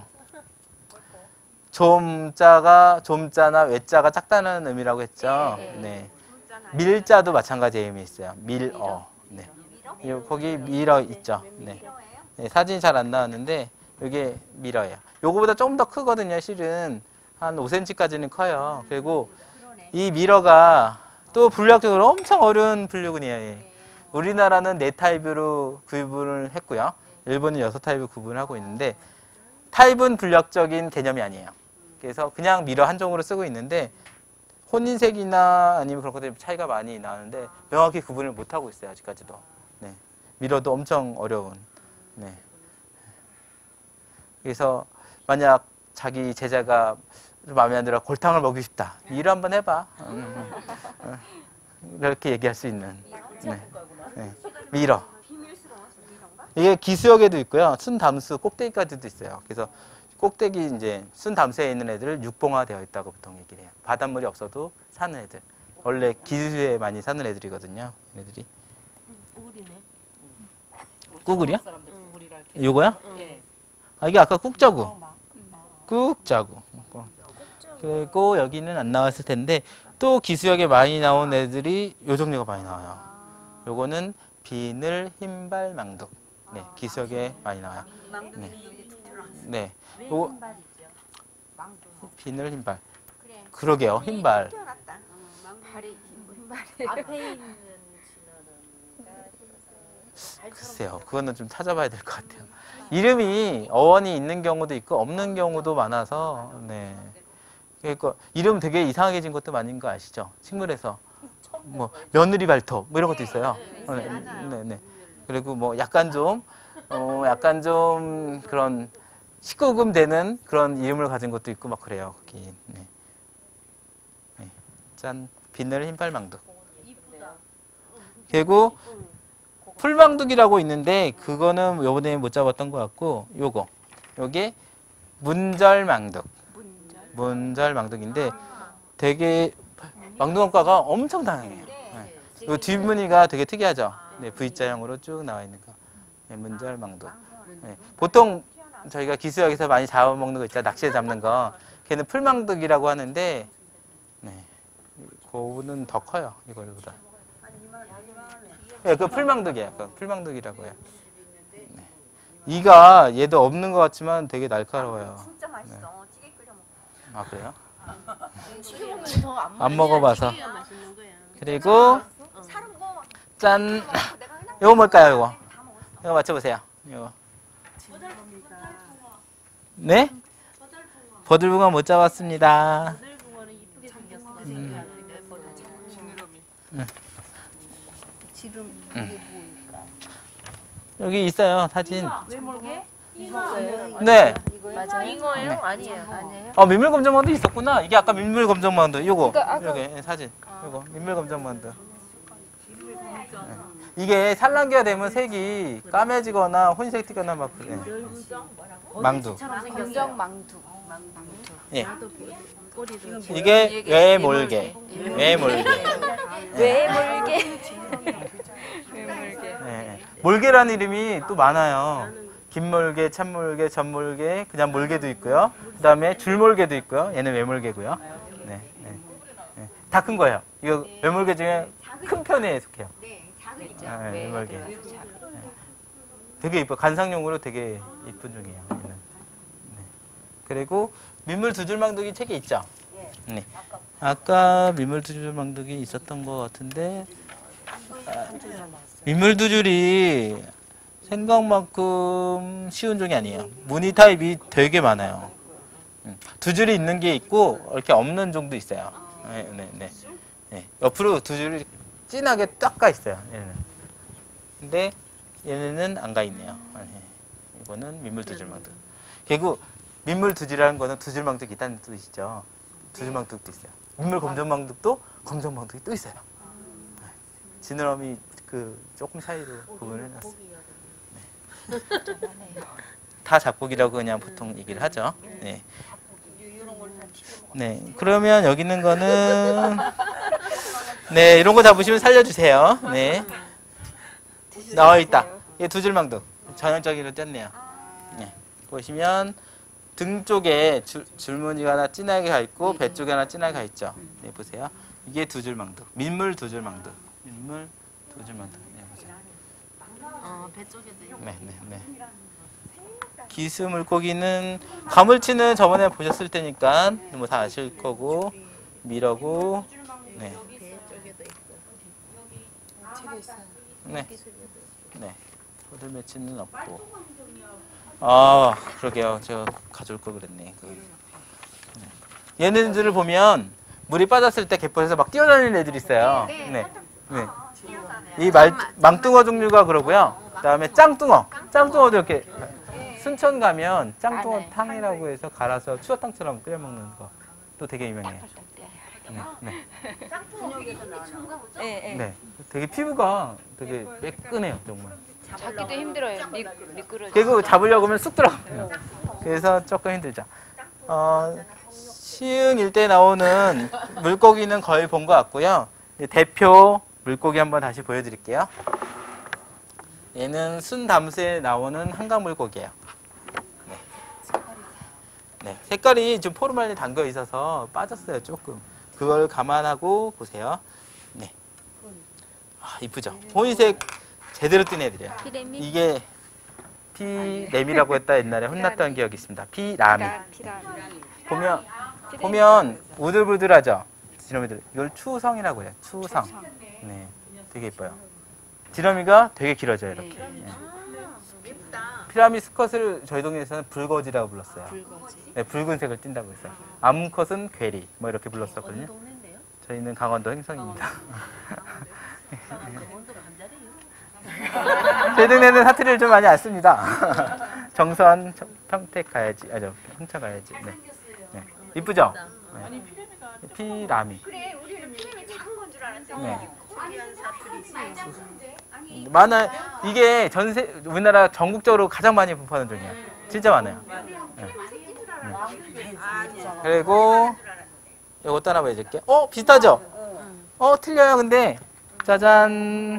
좀자나 외자가 작다는 의미라고 했죠. 네. 밀자도 마찬가지 의미 있어요. 밀어. 네. 거기 밀어 있죠. 네. 네, 사진이 잘 안 나왔는데 이게 밀어예요. 요거보다 조금 더 크거든요. 실은 한 5cm까지는 커요. 그리고 이 밀어가 또 분류학적으로 엄청 어려운 분류군이에요. 우리나라는 4타입으로 구분을 했고요. 일본은 6타입을 구분을 하고 있는데 타입은 분류학적인 개념이 아니에요. 그래서 그냥 밀어 한 종으로 쓰고 있는데 혼인색이나 아니면 그런 것들이 차이가 많이 나는데 명확히 구분을 못 하고 있어요. 아직까지도. 네. 밀어도 엄청 어려운. 네. 그래서 만약 자기 제자가 마음에 안 들어 골탕을 먹고 싶다. 일을 한번 해봐. 이렇게 얘기할 수 있는. 네. 네. 밀어. 이게 기수역에도 있고요. 순담수 꼭대기까지도 있어요. 그래서 꼭대기 이제 순담수에 있는 애들을 육봉화되어 있다고 보통 얘기를 해요. 바닷물이 없어도 사는 애들. 원래 기수에 많이 사는 애들이거든요. 애들이. 우리네. 꾸글이요? 사람들 우리랑 요거요? 예. 아, 이게 아까 꾹자구. 꾹자구. 그리고 여기는 안 나왔을 텐데 또 기수역에 많이 나온 애들이 요 종류가 많이 나와요. 요거는 비늘, 흰발, 망둑. 네, 기수역에 많이 나와요. 네. 네. 요거 비늘, 흰발. 그러게요. 흰발. 앞에 있는 글쎄요. 그거는 좀 찾아봐야 될 것 같아요. 이름이 어원이 있는 경우도 있고 없는 경우도 많아서 네. 그러니까 이름 되게 이상하게 진 것도 많은 거 아시죠? 식물에서 뭐 며느리 발톱 뭐 이런 것도 있어요. 네, 네. 그리고 뭐 약간 좀 그런 19금 되는 그런 이름을 가진 것도 있고 막 그래요. 거기. 네. 네. 짠 비늘 흰발망둑. 그리고 풀망둑이라고 있는데 그거는 요번에 못 잡았던 것 같고 요게 문절망둑. 문절망둑인데 되게 망둥어과가 엄청 다양해요. 네. 이 뒷무늬가 되게 특이하죠. 네, V자형으로 쭉 나와 있는 거. 네, 문절망둑. 네. 보통 저희가 기수역에서 많이 잡아먹는 거 있잖아요. 낚시에 잡는 거. 걔는 풀망둑이라고 하는데 네. 그거는 더 커요. 이거보다. 네, 그 풀망둑이에요. 그 풀망둑이라고 해요. 네. 이가 얘도 없는 것 같지만 되게 날카로워요. 진짜 맛있어. 찌개 끓여 먹어. 아 그래요? 더안 안 먹어봐서. 맛있는 거야. 그리고 사는 거 짠. 내가 그냥 이거 뭘까요? 이거. 다 먹었어. 이거 맞춰보세요. 이거. 네? 버들붕어 못 잡았습니다. 버들붕어는 이쁘게 생겼어. 지금 이게 뭐일까? 여기 있어요 사진. 왜 몰게? 이거예요? 네. 맞아요. 잉어예요? 네. 아니에요. 민물검정망도 있었구나. 이게 아까 민물검정망도. 요거. 그러니까 여기 사진. 요거 민물검정망도. 이게 산란기가 되면 색이 까매지거나 혼색 튀거나 막 그래. 망두. 검정망두. 예. 꼬리도 이게 외몰개. 외몰개. 왜 몰게? 예. 몰개라는 이름이 또 많아요. 긴몰개, 참몰개, 전몰개, 그냥 몰개도 있고요. 그다음에 줄몰개도 있고요. 얘는 외몰개고요. 네. 네. 네. 다 큰 거예요. 이거 외몰개 중에 큰 편에 속해요. 네, 작은 네, 외몰개. 네. 되게 이뻐. 관상용으로 되게 이쁜 종이에요. 얘는. 네. 그리고 민물 두줄망둥이 책에 있죠. 네. 아까 민물 두줄망둥이 있었던 것 같은데 민물 두줄이 생각만큼 쉬운 종이 아니에요. 무늬 타입이 되게 많아요. 두 줄이 있는 게 있고 이렇게 없는 종도 있어요. 네, 네, 네. 네. 옆으로 두 줄이 진하게 딱 가 있어요. 얘는. 근데 얘네는 안 가 있네요. 네. 이거는 민물 두줄망둥. 그리고 민물 두줄이라는 거는 두줄망둥이 있다는 뜻이죠. 두줄망둥도 있어요. 민물 검정망둥도 검정망둥이 또 있어요. 네. 지느러미 그 조금 사이로 구분을 해놨어요. 다 잡곡이라고 그냥 보통 얘기를 하죠. 네. 네. 그러면 여기 있는 거는 네, 이런 거 잡으시면 살려주세요. 네. 나와 있다. 이게 두줄망둥. 전형적으로 뗐네요. 네. 보시면 등 쪽에 줄무늬가 하나 진하게 가 있고 배 쪽에 하나 진하게 가 있죠. 네, 보세요. 이게 두줄망둥. 민물 두줄망둥. 민물 두줄망둥. 네, 보세요. 배 쪽에도 있고. 네, 네, 네. 기수 물고기는 가물치는 저번에 보셨을 테니까 뭐 다 아실 거고 미러고 네. 배 쪽에도 있고. 네. 네. 보들매치는 없고. 아, 그러게요. 제가 가져올 걸 그랬네. 네. 얘네들을 보면 물이 빠졌을 때 갯벌에서 막 뛰어다니는 애들이 있어요. 네. 네. 이 망둥어 종류가 그러고요. 그다음에 짱뚱어. 짱뚱어도 이렇게 순천 가면 짱뚱어 탕이라고 해서 갈아서 추어탕처럼 끓여 먹는 거또 되게 유명해요. 네, 네. 네, 네. 네, 되게 피부가 되게 매끈해요, 정말. 잡기도 힘들어요. 미끄러. 그리고 잡으려고 하면 쑥 들어가요. 그래서 조금 힘들죠. 시흥 일대에 나오는 물고기는 거의 본 것 같고요. 이제 대표 물고기 한번 다시 보여드릴게요. 얘는 순담수에 나오는 한강 물고기예요. 네. 네, 색깔이 좀 포르말린 담겨 있어서 빠졌어요, 조금. 그걸 감안하고 보세요. 네. 아, 이쁘죠? 보이색 제대로 뜬 애들이에요. 피레미. 이게 피레미라고 했다 옛날에 혼났던 기억이 있습니다. 피라미. 보면 우들부들하죠. 지렁이들. 이걸 추성이라고 해요. 추성. 네, 되게 예뻐요. 지렁이가 되게 길어져요. 이렇게. 네. 피라미 수컷을 저희 동네에서는 불거지라고 불렀어요. 불거지. 네, 붉은색을 띈다고 했어요. 암컷은 괴리 뭐 이렇게 불렀었거든요. 저희는 강원도 행성입니다. 제 동네는 사투리를 좀 많이 안 씁니다. 정선, 평택 가야지, 홍천 가야지. 네. 네. 이쁘죠? 네. 피라미. 그래, 우리는 피레미 작은 건 줄 알았어. 네. 많아. 이게 우리나라 전국적으로 가장 많이 분포하는 종이에요. 진짜 많아요. 네. 그리고 이거 또 하나 보여줄게요. 비슷하죠? 틀려요. 근데 짜잔.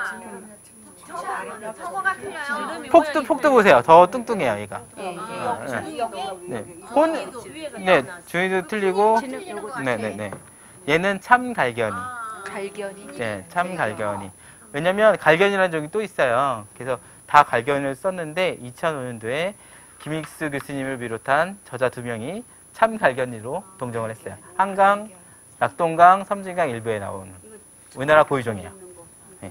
저거가 틀려요. 폭도 보세요. 더 뚱뚱해요, 얘가. 네. 네, 주위도 틀리고. 네. 얘는 참갈견이. 갈견이. 네, 참갈견이. 왜냐면 갈견이라는 종이 또 있어요. 그래서 다 갈견을 썼는데 2005년도에 김익수 교수님을 비롯한 저자 2명이 참갈견이로 동정을 했어요. 한강, 낙동강, 섬진강 일부에 나오는 우리나라 고유종이에요. 네.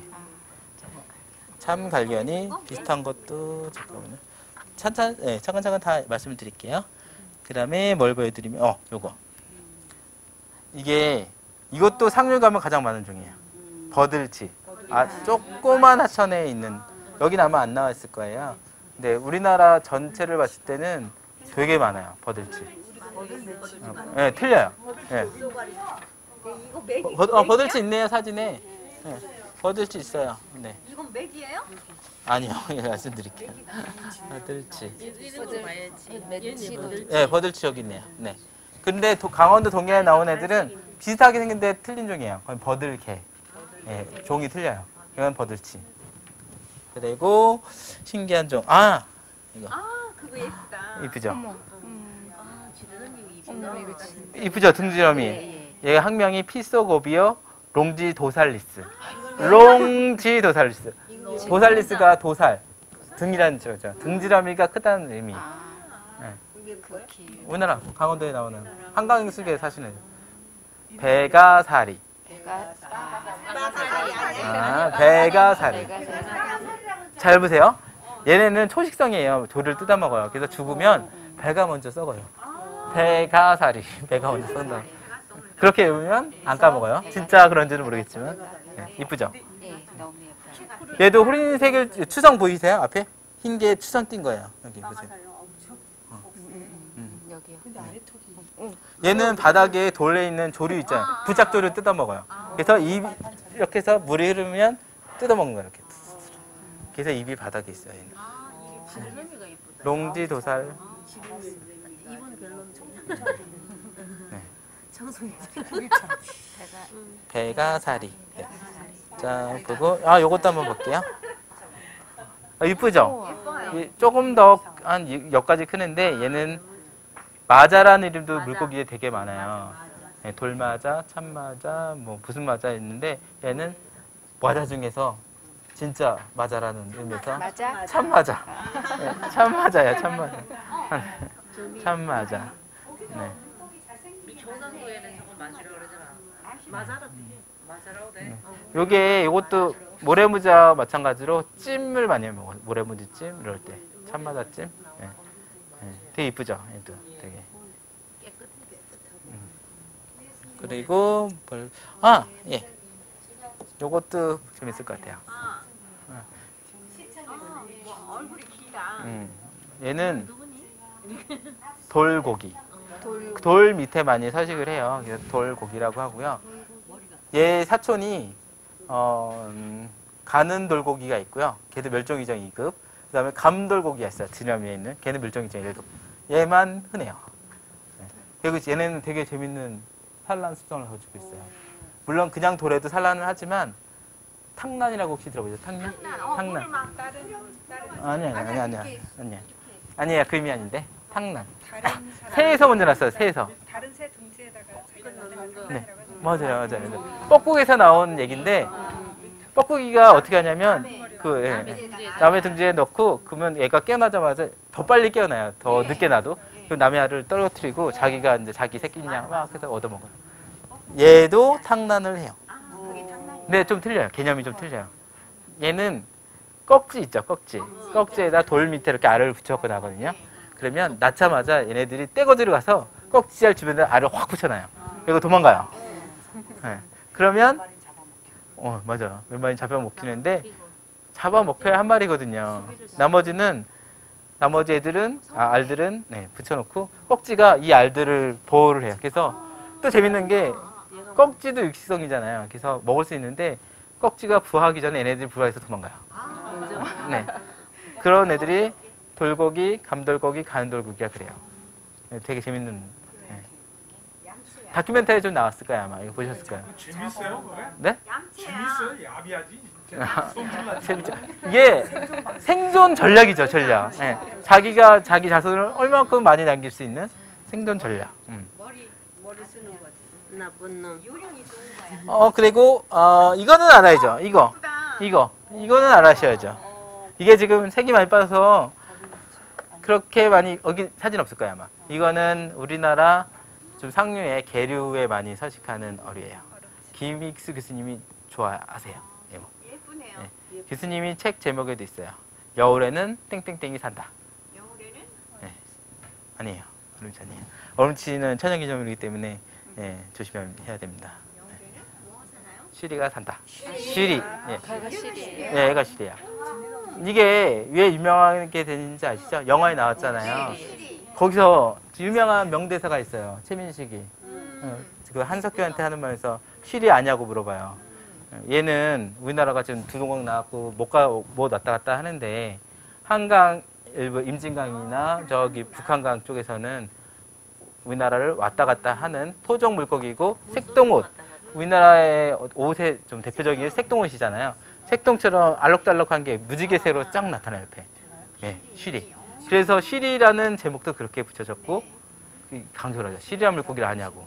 참갈견이 비슷한 것도 잠깐만요. 차근차근 다 말씀을 드릴게요. 그 다음에 뭘 보여드리면 요거. 이것도 상류 가면 가장 많은 종이에요. 버들치. 조그만 하천에 있는, 여긴 아마 안 나와 있을 거예요. 근데 우리나라 전체를 봤을 때는 되게 많아요. 버들치. 네, 틀려요. 네. 버들치 있네요, 사진에. 네, 버들치 있어요. 네. 이건 맥이에요? 아니요, 말씀드릴게요. 버들치. 매치도. 네, 버들치 여기 있네요. 네. 근데 강원도 동해에 나온 애들은 비슷하게 생긴데 틀린 종이에요. 그건 버들개. 네, 종이 틀려요. 이건 버들치. 그리고 신기한 종. 이거. 그거 예쁘다. 이쁘죠? 어머, 이거 진짜. 이쁘죠? 등지러미. 얘가 학명이 피소고비어 롱지도살리스. 롱지도살리스. 도살리스가 도살. 등이라는 뜻이죠. 등지러미가 크다는 의미. 그렇게. 우리나라 강원도에 나오는 한강 속에 사시는 배가사리. 배가사리. 잘 보세요. 얘네는 초식성이에요. 돌을 뜯어 먹어요. 그래서 죽으면 배가 먼저 썩어요. 배가사리. 배가 먼저 썩는다. 그렇게 외우면 안 까먹어요. 진짜 그런지는 모르겠지만. 네, 이쁘죠? 네, 너무 예뻐요. 얘도 호린색을 추성 보이세요? 앞에? 흰 게 추성 띈 거예요. 여기 보세요. 여기요. 얘는 바닥에 돌에 있는 조류 있잖아요. 부착조류 뜯어 먹어요. 그래서 이렇게 해서 물이 흐르면 뜯어 먹는 거예요. 이렇게. 그래서 입이 바닥에 있어요. 얘는. 롱지 도살. 네. 배가사리. 네. 자, 보고 요것도 한번 볼게요. 이쁘죠? 조금 더 한 여기까지 크는데 얘는 마자라는 이름도 물고기에 되게 많아요. 네, 돌마자, 참마자, 뭐 무슨 마자 있는데 얘는 마자 중에서 진짜 마자라는 의미에서 맞아? 참마자. 네, 참마자야, 참마자. 참마자. 네. 요것도 모래무지와 마찬가지로 찜을 많이 먹어요. 모래무지 찜 이럴 때 참마자 찜. 네. 네. 되게 이쁘죠. 얘도 되게. 그리고 예. 요것도 재밌을 것 같아요. 얼굴이 얘는 돌고기. 돌 밑에 많이 서식을 해요. 그래서 돌고기라고 하고요. 얘 사촌이 가는 돌고기가 있고요. 걔도 멸종위정 2급. 그다음에 감돌고기가 있어요. 지nam 위에 있는. 걔는 멸종위정 1급. 얘만 흔해요. 네. 그리고 얘네는 되게 재밌는 산란 습성을 가지고 있어요. 물론 그냥 돌에도 산란을 하지만 탕란이라고 혹시 들어보셨어요? 탕란? 탕란. 아니야. 그 의미 아닌데. 탕란. 새에서 먼저 났어요. 새에서. 다른 새 둥지에다가 네. 맞아요. 뻐꾸기에서 나온 얘기인데 뻐꾸기가 어떻게 하냐면 남의 둥지에 넣고 그러면 얘가 깨어나자마자 더 빨리 깨어나요. 더 늦게 놔도. 그럼 남의 알을 떨어뜨리고 자기가 이제 자기 새끼냥 막 해서 얻어먹어요. 얘도 탕란을 해요. 근데 좀 틀려요. 개념이 좀 틀려요. 얘는 꺽지 있죠. 꺽지에다 돌 밑에 이렇게 알을 붙여갖고 나거든요. 그러면 낳자마자 얘네들이 떼거지로 가서 꺽지알 주변에 알을 확 붙여놔요. 그리고 도망가요. 네. 그러면 맞아요. 몇 마리 잡아먹히는데 잡아먹혀야 한 마리거든요. 나머지 애들은 알들은 붙여놓고 꺽지가 이 알들을 보호를 해요. 그래서 또 재밌는 게 꺽지도 육식성이잖아요. 그래서 먹을 수 있는데 꺽지가 부화하기 전에 얘네들이 부화해서 도망가요. 네. 그런 애들이 돌고기, 감돌고기, 가는 돌고기가 그래요. 네, 되게 재밌는. 다큐멘터리 좀 나왔을 거예요, 아마. 이거 보셨을 거예요. 재밌어요, 그래? 네? 재밌어요? 야비하지? 재밌죠. 이게 생존 전략이죠, 전략. 네. 자기가 자기 자손을 얼마만큼 많이 남길 수 있는 생존 전략. 머리 쓰는 거지. 나쁜 놈. 요령이 좋은 거야. 그리고 이거는 알아야죠. 이거는 알아셔야죠. 이게 지금 색이 많이 빠져서 그렇게 많이 여기 사진 없을 거예요, 아마. 이거는 우리나라 좀 상류의 계류에 많이 서식하는 어류예요. 김익수 교수님이 좋아하세요. 예쁘네요. 네. 교수님이 책 제목에도 있어요. 여울에는 땡땡땡이 산다. 여울에는? 아니에요. 얼음치 아니에요. 얼음치는 천연기념물이기 때문에 조심해야 됩니다. 여울에는 뭐 사나요? 쉬리가 산다. 쉬리. 걔가 실이에요. 네, 얘가 쉬리야. 이게 왜 유명하게 되는지 아시죠? 영화에 나왔잖아요. 거기서 유명한 명대사가 있어요. 최민식이. 그 한석규한테 하는 말에서 쉬리 아냐고 물어봐요. 얘는 우리나라가 지금 두동강 나왔고 못 왔다 갔다 하는데 한강 일부 임진강이나 저기 북한강 쪽에서는 우리나라를 왔다 갔다 하는 토종 물고기고 색동옷. 우리나라의 옷의 좀 대표적인 색동옷이잖아요. 색동처럼 알록달록한 게 무지개새로 쫙 나타나요, 옆에. 네, 쉬리. 그래서 쉬리라는 제목도 그렇게 붙여졌고 강조를 하죠. 쉬리란 물고기를 아냐고.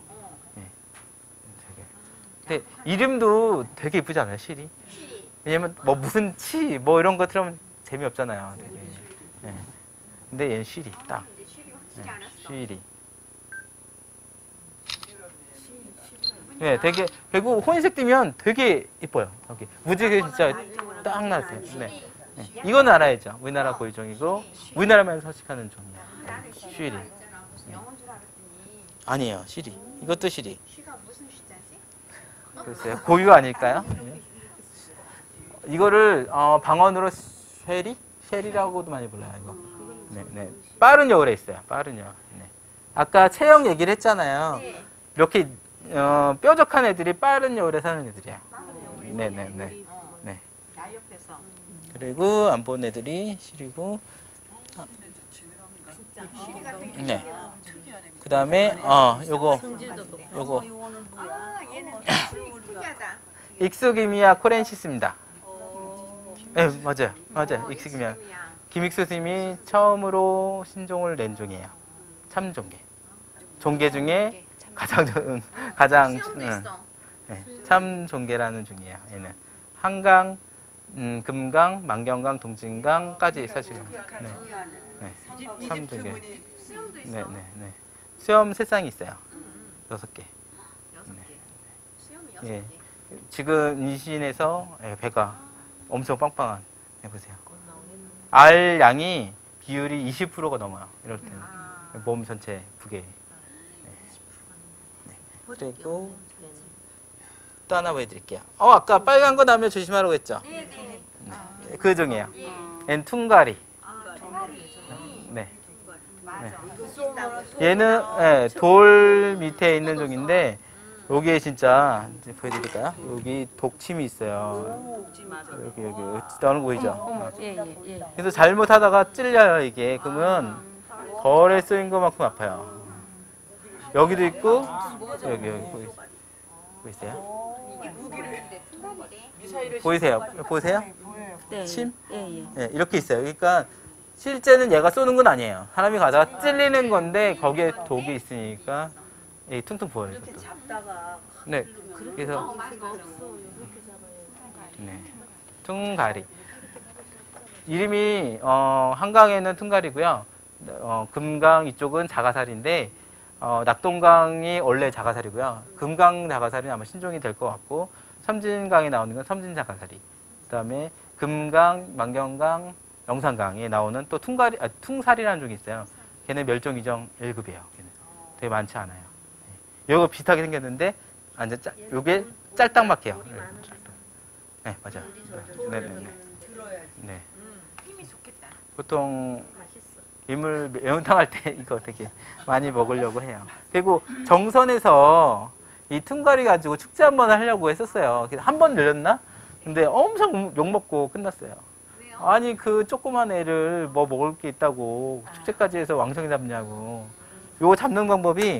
근데 이름도 되게 이쁘지 않아요, 쉬리? 왜냐면 뭐 무슨 치 뭐 이런 거 들으면 재미없잖아요. 되게. 네. 근데 얘는 쉬리 딱. 쉬리. 네, 되게 결국 혼색 띠면 되게 이뻐요. 여기 무지개 진짜 딱 나왔어요. 네. 이거는 알아야죠. 우리나라 고유종이고 우리나라만 서식하는 종이에요. 쉬리. 영어인 줄 알았더니 아니에요, 쉬리. 이것도 쉬리. 쉬가 무슨 쉬자지? 글쎄요, 고유 아닐까요? 이거를 방언으로 쉐리라고도 많이 불러요. 이거. 네. 빠른 여울에 있어요. 빠른 여울. 네. 아까 체형 얘기를 했잖아요. 이렇게 뾰족한 애들이 빠른 여울에 사는 애들이야. 네. 그리고 안 본 애들이 쉬리고. 네. 그 다음에 요거. 아, 얘는 특이하다. 익수기미야 코렌시스입니다. 네, 맞아요. 익수기미야. 김익수 스님이 처음으로 신종을 낸 종이에요. 참종계. 종계 중에 가장 참종계라는 종이에요. 얘는 한강, 금강, 만경강, 동진강까지 사실 참종계. 수염도 있어. 네. 수염 3쌍이 있어요. 6개. 수염이 예. 6개. 지금 임신해서 배가 엄청 빵빵한. 보세요. 알 양이 비율이 20%가 넘어요. 이럴 때는. 몸 전체 부계. 그리고 또 하나 보여드릴게요. 아까 빨간 거 나오면 조심하라고 했죠? 네. 그 종이에요. 얘는 퉁가리. 통아리. 얘는 예, 돌 밑에 있는 종인데 여기에 진짜 이제 보여드릴까요? 여기 독침이 있어요. 여기 나오는 거 보이죠? 예예. 그래서 잘못하다가 찔려요 이게. 그러면 벌에 쏘인 것만큼 아파요. 여기도 있고 여기 보이세요? 보이세요? 네. 침? 예예. 네, 이렇게 있어요. 그러니까 실제는 얘가 쏘는 건 아니에요. 사람이 가다가 찔리는 건데 거기에 독이 있으니까 퉁퉁 부어요. 이것도. 네, 그래서 네, 퉁가리. 이름이 한강에는 퉁가리고요. 금강 이쪽은 자가살인데 낙동강이 원래 자가살이고요. 금강 자가살은 아마 신종이 될 것 같고 섬진강에 나오는 건 섬진 자가살이. 그다음에 금강, 만경강, 영산강에 나오는 또 퉁살이라는 종이 있어요. 걔는 멸종 위정 1급이에요. 걔는 되게 많지 않아요. 이거 비슷하게 생겼는데 완전 요게 짤딱막해요. 네, 맞아요. 네. 힘이 좋겠다. 보통 매운탕 할 때 이거 되게 많이 먹으려고 해요. 그리고 정선에서 이 퉁가리 가지고 축제 한번 하려고 했었어요. 한 번 늘렸나? 근데 엄청 욕먹고 끝났어요. 왜요? 아니 그 조그만 애를 뭐 먹을 게 있다고 축제까지 해서 왕성히 잡냐고. 요거 잡는 방법이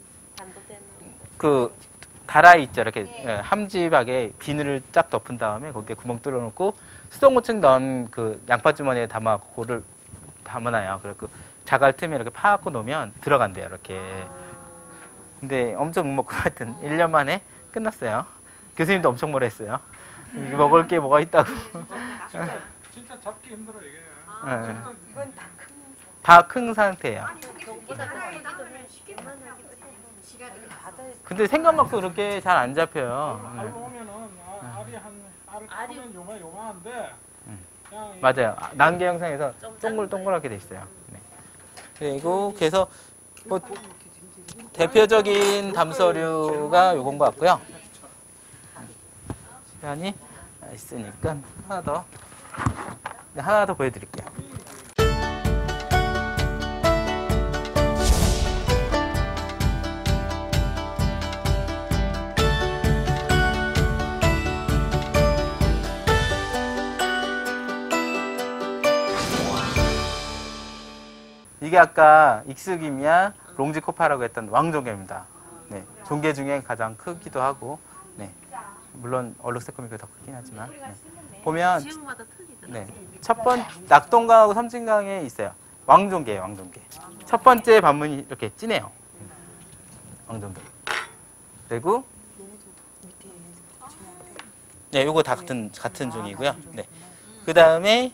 그 다라이 있죠. 이렇게 함지박에 비늘을 쫙 덮은 다음에 거기에 구멍 뚫어 놓고 수동고층 넣은 그 양파 주머니에 담아 그거를 담아놔요. 그래서 그 자갈 틈에 이렇게 파갖고 놓으면 들어간대요. 이렇게. 근데 엄청 먹고 하여튼 1년 만에 끝났어요. 교수님도 엄청 뭐라 했어요. 먹을 게 뭐가 있다고. 진짜 잡기 힘들어 이게. 네. 다 큰 상태예요. 근데 생각만큼 그렇게 잘 안 잡혀요. 알고 보면은 알을 크면 요만한데 그냥 맞아요. 난개 영상에서 동글동글하게 돼 있어요. 네. 그리고 그래서 뭐 대표적인 담서류가 요건 것 같고요. 시간이 있으니까 하나 더 보여드릴게요. 이게 아까 익스김이야 롱지코파라고 했던 왕종개입니다. 네, 종개 중에 가장 크기도 하고, 네, 물론 얼룩새콤이가 더 크긴 하지만 네. 보면 지역마다 틀리더라고요. 네, 첫 번 낙동강하고 섬진강에 있어요. 왕종개예요, 왕종개. 첫 번째 반문이 이렇게 진해요. 왕종개. 그리고 네, 요거 다 같은 종이고요. 네, 그 다음에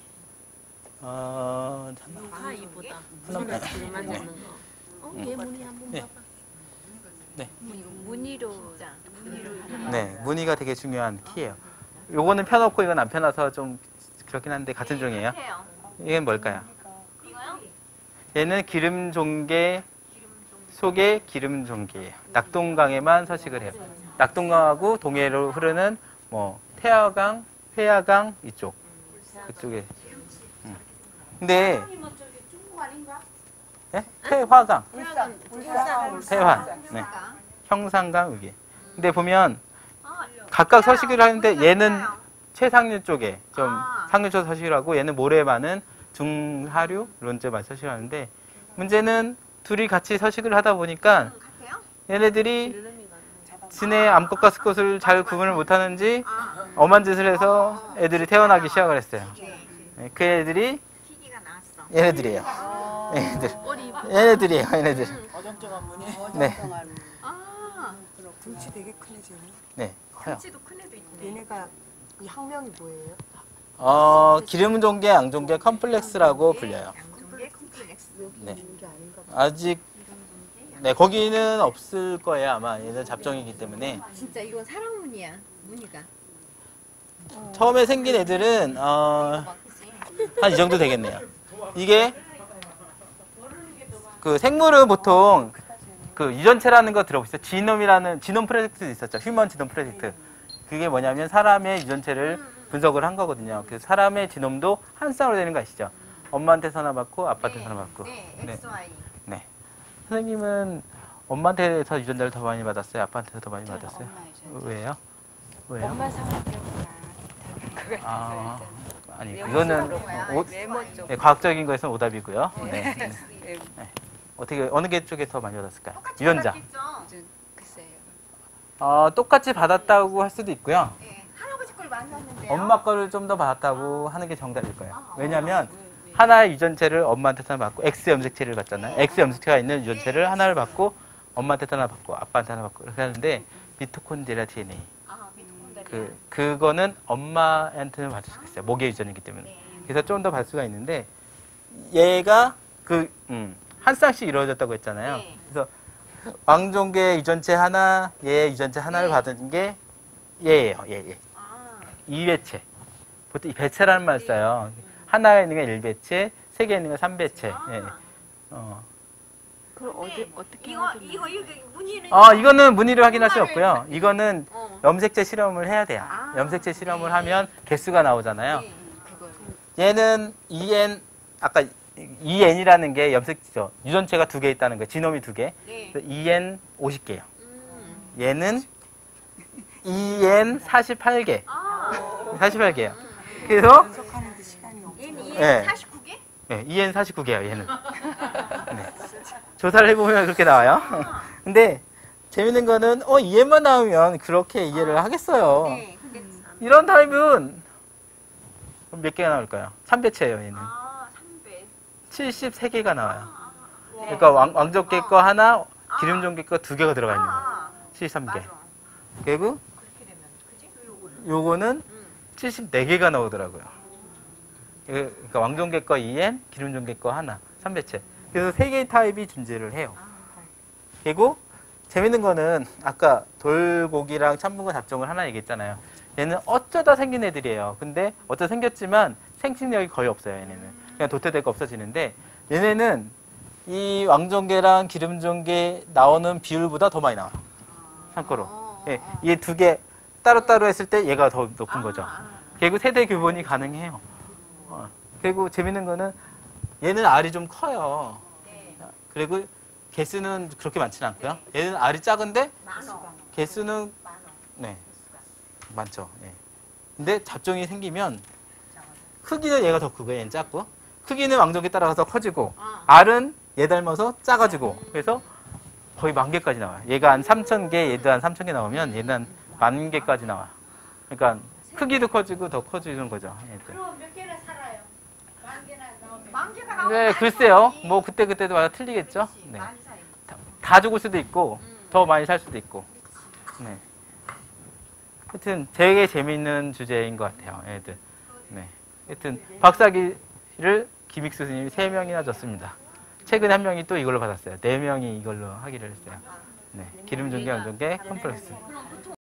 이보다 네. 줄만 잡는 거. 얘 무늬 한번 네. 봐봐. 네. 무늬로 네, 무늬가 되게 중요한 키예요. 요거는 펴놓고 이건 안 펴놔서 좀 그렇긴 한데 같은 종이에요. 이건 뭘까요? 이거요? 얘는 기름종개 속의 기름종개예요. 낙동강에만 서식을 해요. 낙동강하고 동해로 흐르는 뭐 태화강, 회화강 이쪽 그쪽에. 근데 네? 태화강, 태화, 네. 형산강 여기. 근데 보면 각각 서식을 하는데 얘는 최상류 쪽에 좀 상류 쪽 서식을 하고 얘는 모래 많은 중하류 이런 쪽에 많이 서식을 하는데 문제는 둘이 같이 서식을 하다 보니까 얘네들이 진해 암컷과 수컷을 잘 구분을 못하는지 엄한 짓을 해서 애들이 태어나기 시작을 했어요. 네, 그 애들이 얘네들이에요. 얘네들이에요. 얘네들. 어정쩡한 무늬. 네. 등치 되게 큰 애지. 네, 커요. 치도 큰 애도 있네. 얘네가 이 학명이 뭐예요? 기름종개, 양종개 컴플렉스라고 불려요. 양종개 콤플렉스. 네. 있는 게 아닌가 봐. 아직 네 거기는 없을 거예요 아마 얘는 잡종이기 때문에. 진짜 이건 사랑무늬야. 무늬가. 처음에 생긴 애들은 한 이 정도 되겠네요. 이게 그 생물은 보통 그 유전체라는 거 들어보셨어요? 지놈 프로젝트도 있었죠. 휴먼 지놈 프로젝트. 그게 뭐냐면 사람의 유전체를 분석을 한 거거든요. 그 사람의 지놈도 한 쌍으로 되는 거 아시죠? 엄마한테 하나 받고 아빠한테 하나 받고. 네, 네. XY. 선생님은 엄마한테서 유전자를 더 많이 받았어요? 아빠한테서 더 많이 받았어요? 왜요? 왜요? 엄마 성격이 아, 아니 이거는 외모 쪽. 네, 과학적인 거에서는 오답이고요. 네. 네. 어떻게 어느 게 쪽에 더 많이 받았을까요? 유전자. 글쎄요. 똑같이 받았다고 할 수도 있고요. 네. 할아버지 걸 많이 왔는데요. 엄마 거를 좀 더 받았다고 하는 게 정답일 거예요. 왜냐하면 하나의 유전체를 엄마한테 하나 받고 X 염색체를 받잖아요. X 염색체가 있는 유전체를 하나를 받고 엄마한테 하나 받고 아빠한테 하나 받고 이렇게 하는데 미토콘드리아 DNA 그거는 엄마한테는 받을 수가 있어요. 모계 유전이기 때문에. 그래서 좀 더 받을 수가 있는데 얘가 한 쌍씩 이루어졌다고 했잖아요. 네. 그래서 왕종계 유전체 하나, 얘 유전체 하나를 받은 게 얘예요. 얘. 2배체. 보통 이 배체라는 말 써요. 하나에 있는 게 1배체, 세 개에 있는 게 3배체. 예. 그럼 어떻게 이거 무늬는 이거는 무늬를 확인할 수 없고요. 이거는 염색체 실험을 해야 돼요. 염색체 실험을 하면 개수가 나오잖아요. 얘는 아까 EN이라는 게 염색체죠. 유전체가 2개 있다는 거예요. 지놈이 2개. 네. EN 50개예요. 얘는 EN 48개. 48개예요. 그래서 분석하는데 시간이 없어. 얘는 네. 49개? 네, EN 49개예요, 얘는. 네. 조사를 해보면 그렇게 나와요. 근데 재밌는 거는 EN만 나오면 그렇게 이해를 하겠어요. 네. 근데 이런 타입은 몇 개가 나올까요? 3배체예요, 얘는. 3배. 73개가 나와요. 그러니까 왕족계 거 하나, 기름종계 거 2개가 들어가 있는 거예요. 73개. 그리고 그렇게 되면 그지? 요거는 74개가 나오더라고요. 그러니까 왕종계 거 2N, 기름종계 거 하나, 3배체. 그래서 3개의 타입이 존재를 해요. 그리고 재밌는 거는 아까 돌고기랑 참붕어 잡종을 하나 얘기했잖아요. 얘는 어쩌다 생긴 애들이에요. 근데 어쩌다 생겼지만 생식력이 거의 없어요. 얘네는 그냥 도태되고 없어지는데 얘네는 이 왕종계랑 기름종계 나오는 비율보다 더 많이 나와요. 참고로. 예, 이 2개 따로따로 했을 때 얘가 더 높은 거죠. 그리고 세대 교본이 가능해요. 그리고 재밌는 거는 얘는 알이 좀 커요. 그리고 개수는 그렇게 많지는 않고요. 얘는 알이 작은데 개수는 네 많죠. 예. 근데 잡종이 생기면 크기는 얘가 더 크고 얘는 작고 크기는 왕종에 따라서 커지고 알은 얘 닮아서 작아지고 그래서 거의 10,000개까지 나와요. 얘가 한 3,000개, 얘도 한 3,000개 나오면 얘는 한 10,000개까지 나와요. 그러니까 크기도 커지고 더 커지는 거죠. 얘들. 그럼 몇 개나 살아요? 10,000개나 나오면. 10,000개가 나오면 네, 글쎄요. 뭐 그때마다 틀리겠죠. 네. 많이 살아요. 다 죽을 수도 있고 더 많이 살 수도 있고. 네. 하여튼 되게 재미있는 주제인 것 같아요. 애들. 네. 하여튼 박사기를 김익수 선생님이 3명이나 줬습니다. 최근에 1명이 또 이걸로 받았어요. 4명이 이걸로 하기를 했어요. 네. 기름종계, 왕종계, 컴플렉스.